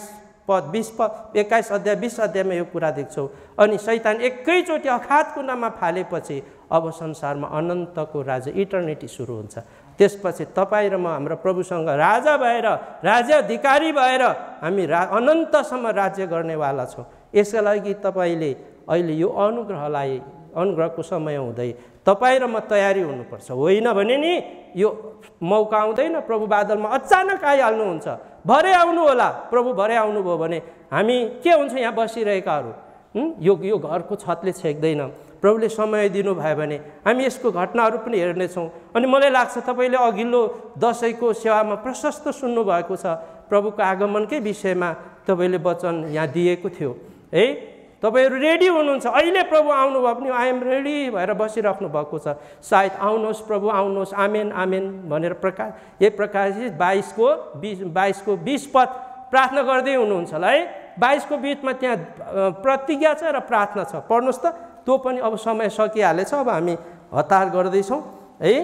अध्याय 20 अध्यायमा यो कुरा देख्छौँ। अनि शैतान एकैचोटि अगाध कुण्डमा फालेपछि अब संसारमा अनन्तको राज्य इटर्निटी सुरु हुन्छ। त्यसपछि तपाईँ र म हाम्रो प्रभुसँग राजा भएर, राज्याधिकारी भएर हामी अनन्तसम्म राज्य गर्नेवाला छौँ। यसका लागि तपाईँले अहिले यो अनुग्रहको समय हुँदै तपाईँ र म तयारी हुनुपर्छ। होइन भने नि यो मौका आउँदैन, प्रभु बादलमा अचानक आइहाल्नुहुन्छ। भरे आउनु होला, प्रभु भरे आउनुभयो भने हामी के हुन्छ यहाँ बसिरहेकाहरू? यो घरको छतले छेक्दैन। प्रभुले समय दिनुभयो भने हामी यसको घटनाहरू पनि हेर्नेछौँ। अनि मलाई लाग्छ तपाईँले अघिल्लो दसैँको सेवामा प्रशस्त सुन्नुभएको छ। प्रभुको आगमनकै विषयमा तपाईँले वचन यहाँ दिएको थियो है। तपाईँहरू रेडी हुनुहुन्छ। अहिले प्रभु आउनुभयो पनि आई एम रेडी भएर बसिराख्नु भएको छ। सायद आउनुहोस् प्रभु आउनुहोस्, आमेन आमेन भनेर यही प्रकाशित 22 को 20 पद प्रार्थना गर्दै हुनुहुन्छ होला है। 22 को 20मा त्यहाँ प्रतिज्ञा छ र प्रार्थना छ। पढ्नुहोस् त, त्यो पनि अब समय सकिहालेछ। अब हामी हतार गर्दैछौँ है।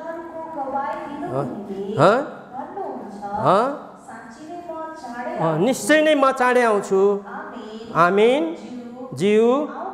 निश्चय नै म चाँडै आउँछु, आमेन ज्यू।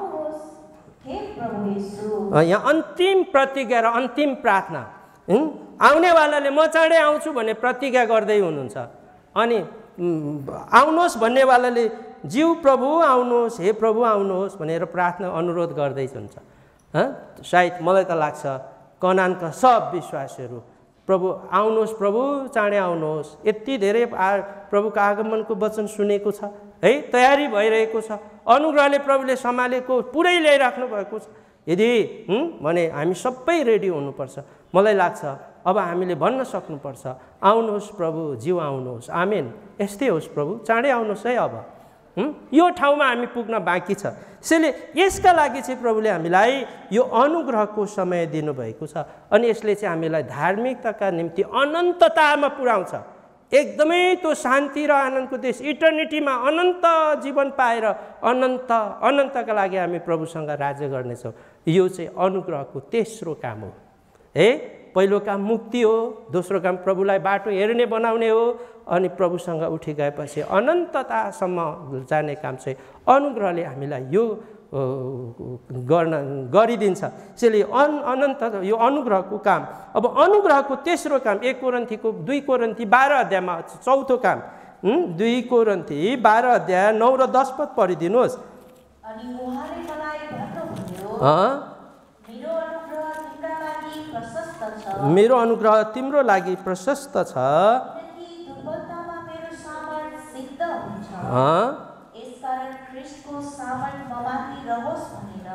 यहाँ अन्तिम प्रतिज्ञा र अन्तिम प्रार्थना। आउनेवालाले म चाँडै आउँछु भन्ने प्रतिज्ञा गर्दै हुनुहुन्छ। अनि आउनुहोस् भन्नेवालाले ज्यू प्रभु आउनुहोस्, हे प्रभु आउनुहोस् भनेर प्रार्थना अनुरोध गर्दै हुन्छ। सायद मलाई त लाग्छ कनानका सब विश्वासीहरू प्रभु आउनुहोस्, प्रभु चाँडै आउनुहोस्, यति धेरै प्रभुको आगमनको वचन सुनेको छ है, तयारी भइरहेको छ। अनुग्रहले प्रभुले सम्हालेको पुरै ल्याइराख्नु भएको छ। यदि भने हामी सबै रेडी हुनुपर्छ। मलाई लाग्छ अब हामीले भन्न सक्नुपर्छ, आउनुहोस् प्रभु, ज्यू आउनुहोस्, आमेन। यस्तै होस् प्रभु, चाँडै आउनुहोस् है। अब यो ठाउँमा हामी पुग्न बाँकी छ। त्यसैले यसका लागि चाहिँ प्रभुले हामीलाई यो अनुग्रहको समय दिनुभएको छ अनि यसले चाहिँ हामीलाई धार्मिकताका निम्ति अनन्ततामा पुर्याउँछ। एकदमै त्यो शान्ति र आनन्दको देश इटर्निटीमा अनन्त जीवन पाएर अनन्तका लागि हामी प्रभुसँग राज्य गर्नेछौँ। यो चाहिँ अनुग्रहको तेस्रो काम हो है। पहिलो काम मुक्ति हो, दोस्रो काम प्रभुलाई बाटो हेर्ने बनाउने हो अनि प्रभुसँग उठी गएपछि अनन्ततासम्म जाने काम चाहिँ अनुग्रहले हामीलाई यो गरिदिन्छ। त्यसैले अनन्त यो अनुग्रहको काम। अब अनुग्रहको तेस्रो काम 2 कोरिन्थी 12 अध्यायमा चौथो काम 2 कोरिन्थी 12 अध्याय 9 र 10 पद पढिदिनुहोस्। अनि उहाँले मलाई भन्नुभयो, मेरो अनुग्रह तिम्रो लागि प्रशस्त छ, दुर्बलतामा मेरो सामर्थ सिद्ध हुन्छ। यसकारण ख्रीष्टको सामर्थ ममाथि रहोस् भनेर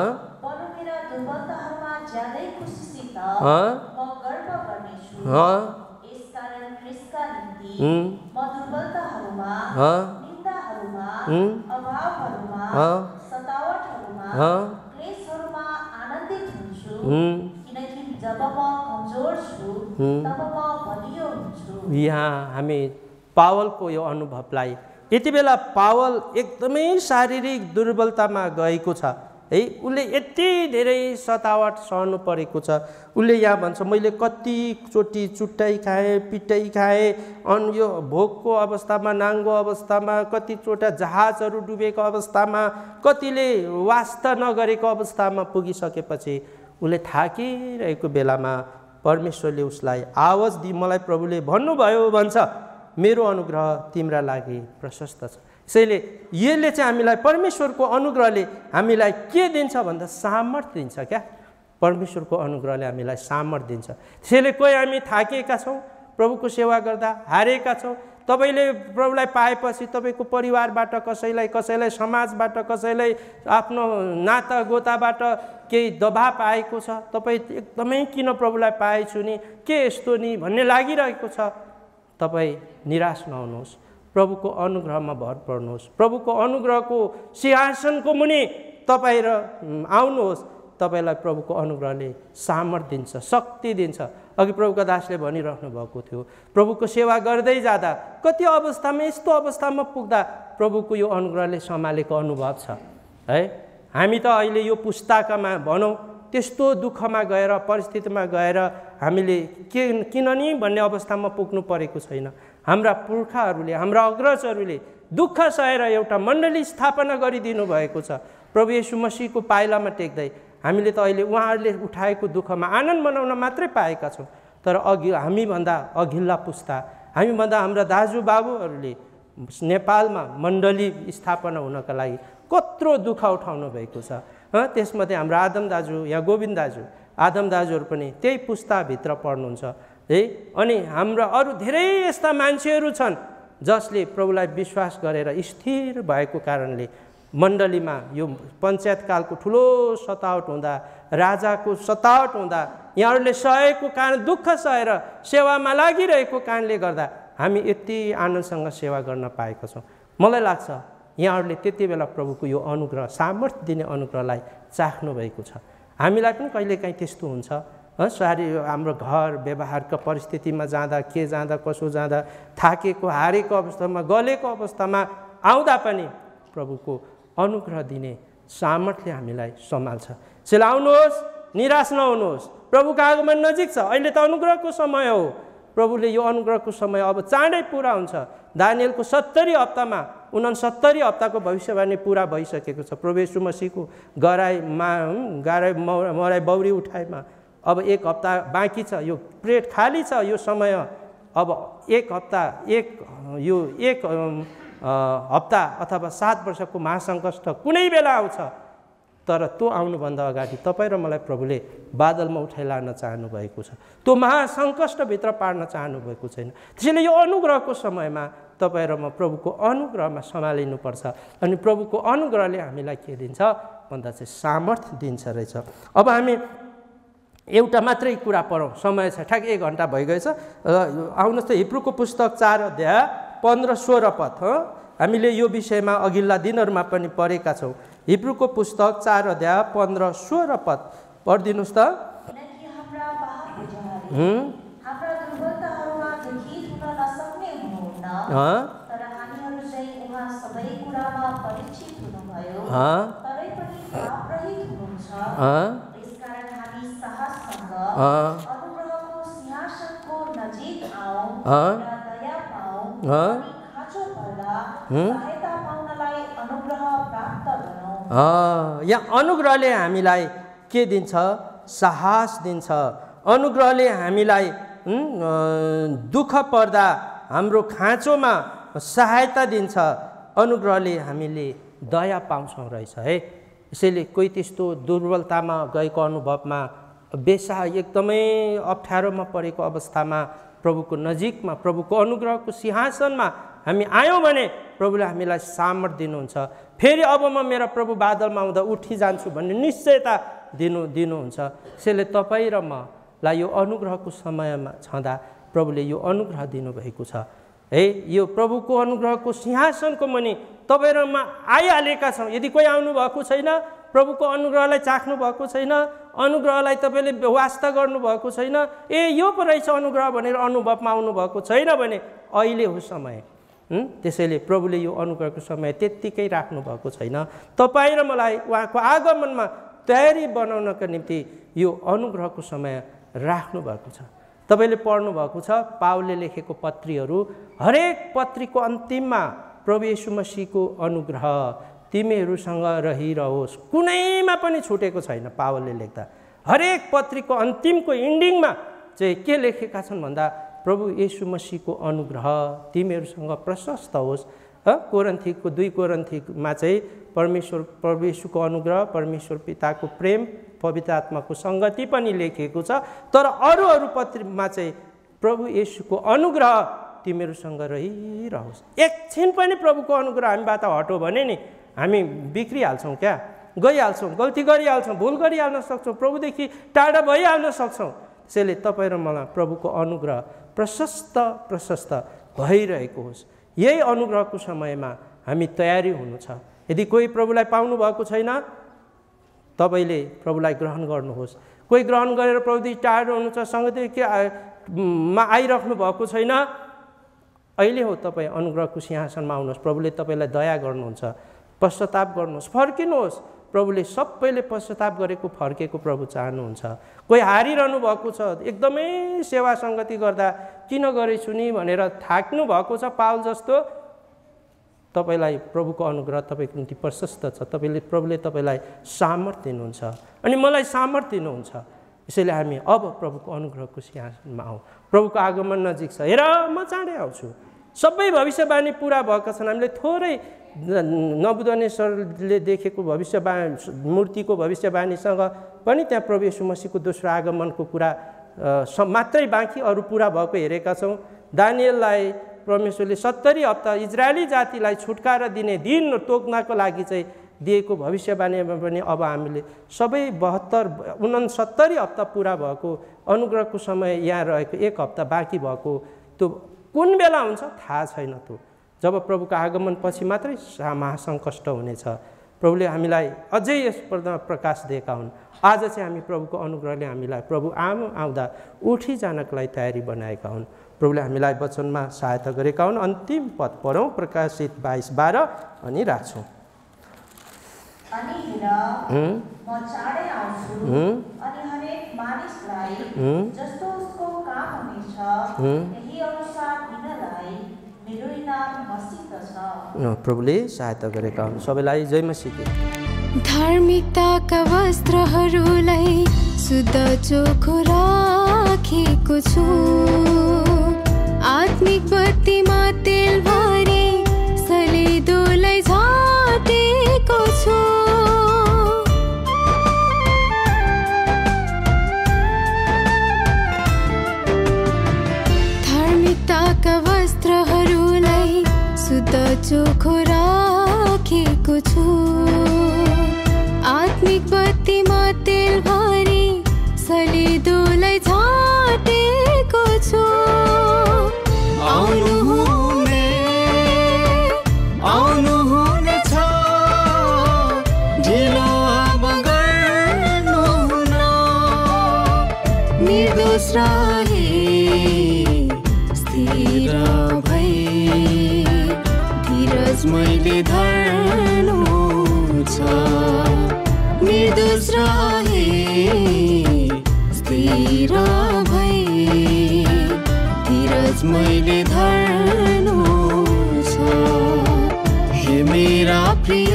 बरु मेरा दुर्बलताहरूमा ज्यादै खुसीसित म गर्व गर्नेछु। यसकारण ख्रीष्टका निम्ति म दुर्बलताहरूमा, निन्दाहरूमा, अभावहरूमा, सतावटहरूमा, क्लेशहरूमा आनन्दित हुन्छु, किनकि जब म कमजोर छु तब म बलियो हुन्छु। यहाँ हामी पावलको यो अनुभवलाई, यति बेला पावल एकदमै शारीरिक दुर्बलतामा गएको छ है। उसले यति धेरै सतावट सहनु परेको छ। उसले यहाँ भन्छ मैले कतिचोटि चुट्टाइ खाएँ, पिटाइ खाएँ, अनि यो भोकको अवस्थामा, नाङ्गो अवस्थामा, कतिचोटा जहाजहरू डुबेको अवस्थामा, कतिले वास्ता नगरेको अवस्थामा पुगिसकेपछि उसले थाकिरहेको बेलामा परमेश्वरले उसलाई आवाज दिई मलाई प्रभुले भन्नुभयो भन्छ, मेरो अनुग्रह तिम्रा लागि प्रशस्त छ। त्यसैले यसले चाहिँ हामीलाई परमेश्वरको अनुग्रहले हामीलाई के दिन्छ भन्दा सामर्थ्य दिन्छ क्या। परमेश्वरको अनुग्रहले हामीलाई सामर्थ्य दिन्छ। त्यसैले कोही हामी थाकेका छौँ, प्रभुको सेवा गर्दा हारेका छौँ, तपाईँले प्रभुलाई पाएपछि तपाईँको परिवारबाट कसैलाई समाजबाट कसैलाई आफ्नो नाता गोताबाट केही दबाब आएको छ, तपाईँ एकदमै किन प्रभुलाई पाएछु नि, के यस्तो नि भन्ने लागिरहेको छ। तपाईँ निराश नहुनुहोस्, प्रभुको अनुग्रहमा भर पर्नुहोस्, प्रभुको अनुग्रहको सिंहासनको मुनि तपाईँ आउनुहोस्। तपाईँलाई प्रभुको अनुग्रहले सामर्थ्य दिन्छ, शक्ति दिन्छ। अघि प्रभुका दासले भनिराख्नु भएको थियो, प्रभुको सेवा गर्दै जाँदा कति अवस्थामा, यस्तो अवस्थामा पुग्दा प्रभुको यो अनुग्रहले सम्हालेको अनुभव छ है। हामी त अहिले यो पुस्ताकामा भनौँ त्यस्तो दुःखमा गएर, परिस्थितिमा गएर हामीले किन नि भन्ने अवस्थामा पुग्नु परेको छैन। हाम्रा पुर्खाहरूले, हाम्रा अग्रजहरूले दुःख सहेर एउटा मण्डली स्थापना गरिदिनु भएको छ। प्रभु येशू मसीहको पाइलामा टेक्दै हामीले त अहिले उहाँहरूले उठाएको दुःखमा आनन्द मनाउन मात्रै पाएका छौँ। तर हामीभन्दा अघिल्ला पुस्ता, हामीभन्दा हाम्रा दाजुबाबुहरूले नेपालमा मण्डली स्थापना हुनका लागि कत्रो दुःख उठाउनु भएको छ। त्यसमध्ये हाम्रो आदम दाजु, यहाँ गोविन्द दाजु, आदम दाजुहरू पनि त्यही पुस्ताभित्र पर्नुहुन्छ है। अनि हाम्रा अरू धेरै यस्ता मान्छेहरू छन् जसले प्रभुलाई विश्वास गरेर स्थिर भएको कारणले मण्डलीमा यो पञ्चायतकालको ठुलो सतावट हुँदा, राजाको सतावट हुँदा यहाँहरूले सहेको कारण, दुःख सहेर सेवामा लागिरहेको कारणले गर्दा हामी यति आनन्दसँग सेवा गर्न पाएका छौँ। मलाई लाग्छ यहाँहरूले त्यति बेला प्रभुको यो अनुग्रह, सामर्थ्य दिने अनुग्रहलाई चाख्नु भएको छ। हामीलाई पनि कहिलेकाहीँ त्यस्तो हुन्छ। हाम्रो घर व्यवहारका परिस्थितिमा जाँदा, के जाँदा, कसो जाँदा, थाकेको, हारेको अवस्थामा, गलेको अवस्थामा आउँदा पनि प्रभुको अनुग्रह दिने सामर्थ्यले हामीलाई सम्हाल्छ। त्यसैले आउनुहोस्, निराश नहुनुहोस्, प्रभुको आगमन नजिक छ। अहिले त अनुग्रहको समय हो। प्रभुले यो अनुग्रहको समय अब चाँडै पुरा हुन्छ। दानियलको 70 हप्तामा 69 हप्ताको भविष्यवाणी पुरा भइसकेको छ। प्रभु येशू मसीहको मराइ बौरी उठाइमा अब 1 हप्ता बाँकी छ। यो प्लेट खाली छ। यो समय अब 1 हप्ता, यो एक हप्ता अथवा 7 वर्षको महासङ्कष्ट कुनै बेला आउँछ। तर त्यो आउनुभन्दा अगाडि तपाईँ र मलाई प्रभुले बादलमा उठाइलान चाहनु भएको छ। त्यो महासङ्कष्टभित्र पार्न चाहनु भएको छैन। त्यसैले यो अनुग्रहको समयमा तपाईँ र म प्रभुको अनुग्रहमा सम्हालिनुपर्छ। अनि प्रभुको अनुग्रहले हामीलाई के दिन्छ भन्दा चाहिँ सामर्थ्य दिन्छ रहेछ। अब हामी एउटा मात्रै कुरा पढौँ, समय छ, ठ्याक 1 घन्टा भइगएछ। आउनुहोस् त हिब्रूको पुस्तक 4 अध्याय 15-16 पद। हामीले यो विषयमा अघिल्ला दिनहरूमा पनि पढेका छौँ। हिब्रूको पुस्तक 4 अध्याय 15-16 पद पढिदिनुहोस् त। किनकि हाम्रा महापुजारी हाम्रा दुर्बलताहरूमा दुखित हुन नसक्ने हुनुहुन्न, तर हामीहरू चाहिँ उहाँ सबै कुरामा परीक्षित हुनुभयो, तरै पनि पापरहित हुनुहुन्छ। यसकारण हामी साहससँग अनुग्रहको सिंहासनको नजिक आउँ र दया पाऊँ अनि खाँचो पर्दा सहायता पाउनलाई अनुग्रह प्राप्त गरौँ। यहाँ अनुग्रहले हामीलाई के दिन्छ? साहस दिन्छ। अनुग्रहले हामीलाई दुःख पर्दा हाम्रो खाँचोमा सहायता दिन्छ। अनुग्रहले हामीले दया पाउँछौँ रहेछ है। यसैले कोही त्यस्तो दुर्बलतामा गएको अनुभवमा, बेसा एकदमै अप्ठ्यारोमा परेको अवस्थामा प्रभुको नजिकमा, प्रभुको अनुग्रहको सिंहासनमा हामी आयौँ भने प्रभुले हामीलाई सामर्थ्य दिनुहुन्छ। फेरि अब म मेरा प्रभु बादलमा आउँदा उठिजान्छु भन्ने निश्चयता दिनुहुन्छ। यसैले तपाईँ र मलाई यो अनुग्रहको समयमा छँदा प्रभुले यो अनुग्रह दिनुभएको छ है। यो प्रभुको अनुग्रहको सिंहासनको मुनि तपाईँ र म आइहालेका छौँ। यदि कोही आउनुभएको छैन, प्रभुको अनुग्रहलाई चाख्नु भएको छैन, अनुग्रहलाई तपाईँले वास्ता गर्नुभएको छैन, यो पो रहेछ अनुग्रह भनेर अनुभवमा आउनुभएको छैन भने अहिले हो समय। त्यसैले प्रभुले यो अनुग्रहको समय त्यत्तिकै राख्नु भएको छैन। तपाईँ र मलाई उहाँको आगमनमा तयारी बनाउनका निम्ति यो अनुग्रहको समय राख्नु भएको छ। तपाईँले पढ्नु भएको छ पावलले लेखेको पत्रीहरू, हरेक पत्रीको अन्तिममा प्रभु येशू मसीहको अनुग्रह तिमीहरूसँग रहिरहोस्, कुनैमा पनि छुटेको छैन। पावलले लेख्दा हरेक पत्रीको अन्तिमको इन्डिङमा चाहिँ के लेखेका छन् भन्दा प्रभु येशू मसीहको अनुग्रह तिमीहरूसँग प्रशस्त होस्। कोरिन्थीको 2 कोरिन्थीमा चाहिँ प्रभु येशूको अनुग्रह, परमेश्वर पिताको प्रेम, पवित्र आत्माको सङ्गति पनि लेखिएको छ। तर अरू पत्रमा चाहिँ प्रभु येशूको अनुग्रह तिमीहरूसँग रहिरहोस्। एकछिन पनि प्रभुको अनुग्रह हामीबाट हट्यो भने नि हामी बिग्रिहाल्छौँ, क्या गइहाल्छौँ, गल्ती गरिहाल्छौँ, भुल गरिहाल्न सक्छौँ, प्रभुदेखि टाढा भइहाल्न सक्छौँ। त्यसैले तपाईँ र मलाई प्रभुको अनुग्रह प्रशस्त भइरहेको होस्। यही अनुग्रहको समयमा हामी तयारी हुनु छ। यदि कोही प्रभुलाई पाउनु भएको छैन, तपाईँले प्रभुलाई ग्रहण गर्नुहोस्। कोही ग्रहण गरेर प्रभुदेखि टाढो हुनुहुन्छ, सङ्गतिमा आइराख्नु भएको छैन, अहिले हो तपाईँ अनुग्रहको सिंहासनमा आउनुहोस्। प्रभुले तपाईँलाई दया गर्नुहुन्छ। पश्चाताप गर्नुहोस्, फर्किनुहोस्। प्रभुले सबैले पश्चाताप गरेको फर्केको प्रभु चाहनुहुन्छ। कोही हारिरहनु भएको छ, एकदमै सेवा सङ्गति गर्दा किन गरेछु नि भनेर थाक्नु भएको छ पावल जस्तो, तपाईँलाई प्रभुको अनुग्रह तपाईँको निम्ति प्रशस्त छ। प्रभुले तपाईँलाई सामर्थ्य दिनुहुन्छ अनि मलाई सामर्थ्य दिनुहुन्छ। यसैले हामी अब प्रभुको अनुग्रहको सिंहासनमा आउँ। प्रभुको आगमन नजिक छ। हेर म चाँडै आउँछु। सबै भविष्यवाणी पुरा भएका छन्। हामीले थोरै नबुकदनेस्सरले देखेको भविष्यवाणी, मूर्तिको भविष्यवाणीसँग पनि त्यहाँ प्रभु येशू मसीहको दोस्रो आगमनको कुरा मात्रै बाँकी, अरू पुरा भएको हेरेका छौँ। दानिएललाई परमेश्वरले 70 हप्ता इजरायली जातिलाई छुटकारा दिने दिन तोक्नको लागि चाहिँ दिएको भविष्यवाणीमा पनि अब हामीले सबै 69 हप्ता पुरा भएको, अनुग्रहको समय यहाँ रहेको 1 हप्ता बाँकी भएको, त्यो कुन बेला हुन्छ थाहा छैन। त्यो जब प्रभुको आगमन पछि मात्रै महासङ्कष्ट हुनेछ। प्रभुले हामीलाई अझै यस प्रकाश दिएका हुन्। आज चाहिँ हामी प्रभुको अनुग्रहले हामीलाई प्रभु आउँदा उठी जानको लागि तयारी बनाएका हुन्। प्रभुले हामीलाई वचनमा सहायता गरेका हुन्। अन्तिम पद पढौँ, प्रकाशित 22:12 अनि राख्छौँ। अनि हेर म चाँडै आउँछु अनि हरेक मानिसलाई जस्तो उसको काम हुनेछ यही अनुसार दिनलाई मेरो इनाम मसित छ। प्रभुले सहायता गरेका हुन्। सबैलाई जय मसीह। धार्मिकताका वस्त्रहरूलाई शुद्ध चोखो राखेको छु, आत्मिक बत्तीमा तेल भरी सलेदोलाई झाटेको छु। धार्मिकताका वस्त्रहरूलाई शुद्ध चोखो राखेको छु, आत्मिक बत्तीमा तेल भरी सलेदोलाई झाटेको छु। स्थिर भई धीरज मैले धर्नु छ निर्दोष रहे स्थिर भई धीरज मैले धर्नु छ हे मेरा प्रिय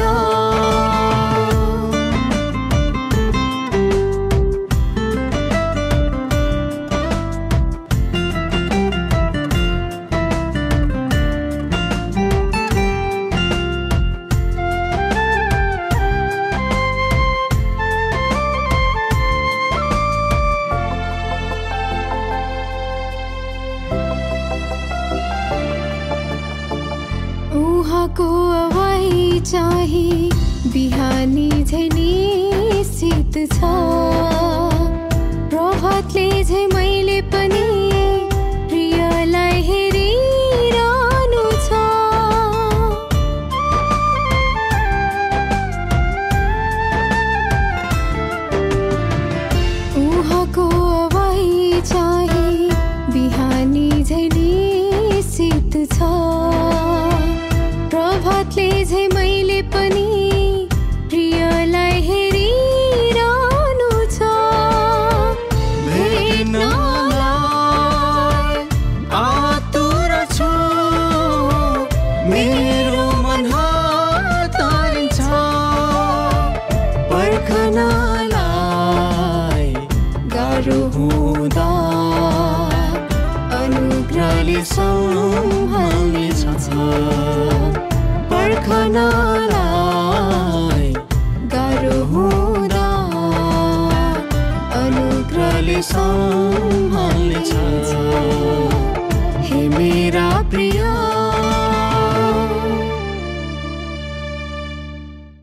उहाँको अवाई चाही बिहानी झै निश्चित छ प्रभातले झै मैले पनि प्रियलाई हेरिरहनु छ उहाँको अवाई चाही बिहानी झै निश्चित छ प्रभातले झै मैले पनि प्रियलाई हेरिरहनु छ भेट्नलाई आतुर छु मेरो मन हतारिन्छ पर्खनलाई गाह्रो हुँदा अनुग्रहले सम्हाल्नेछ पर्खनलाई गाह्रो हुँदा अनुग्रहले सम्हाल्नेछ हे मेरा प्रिय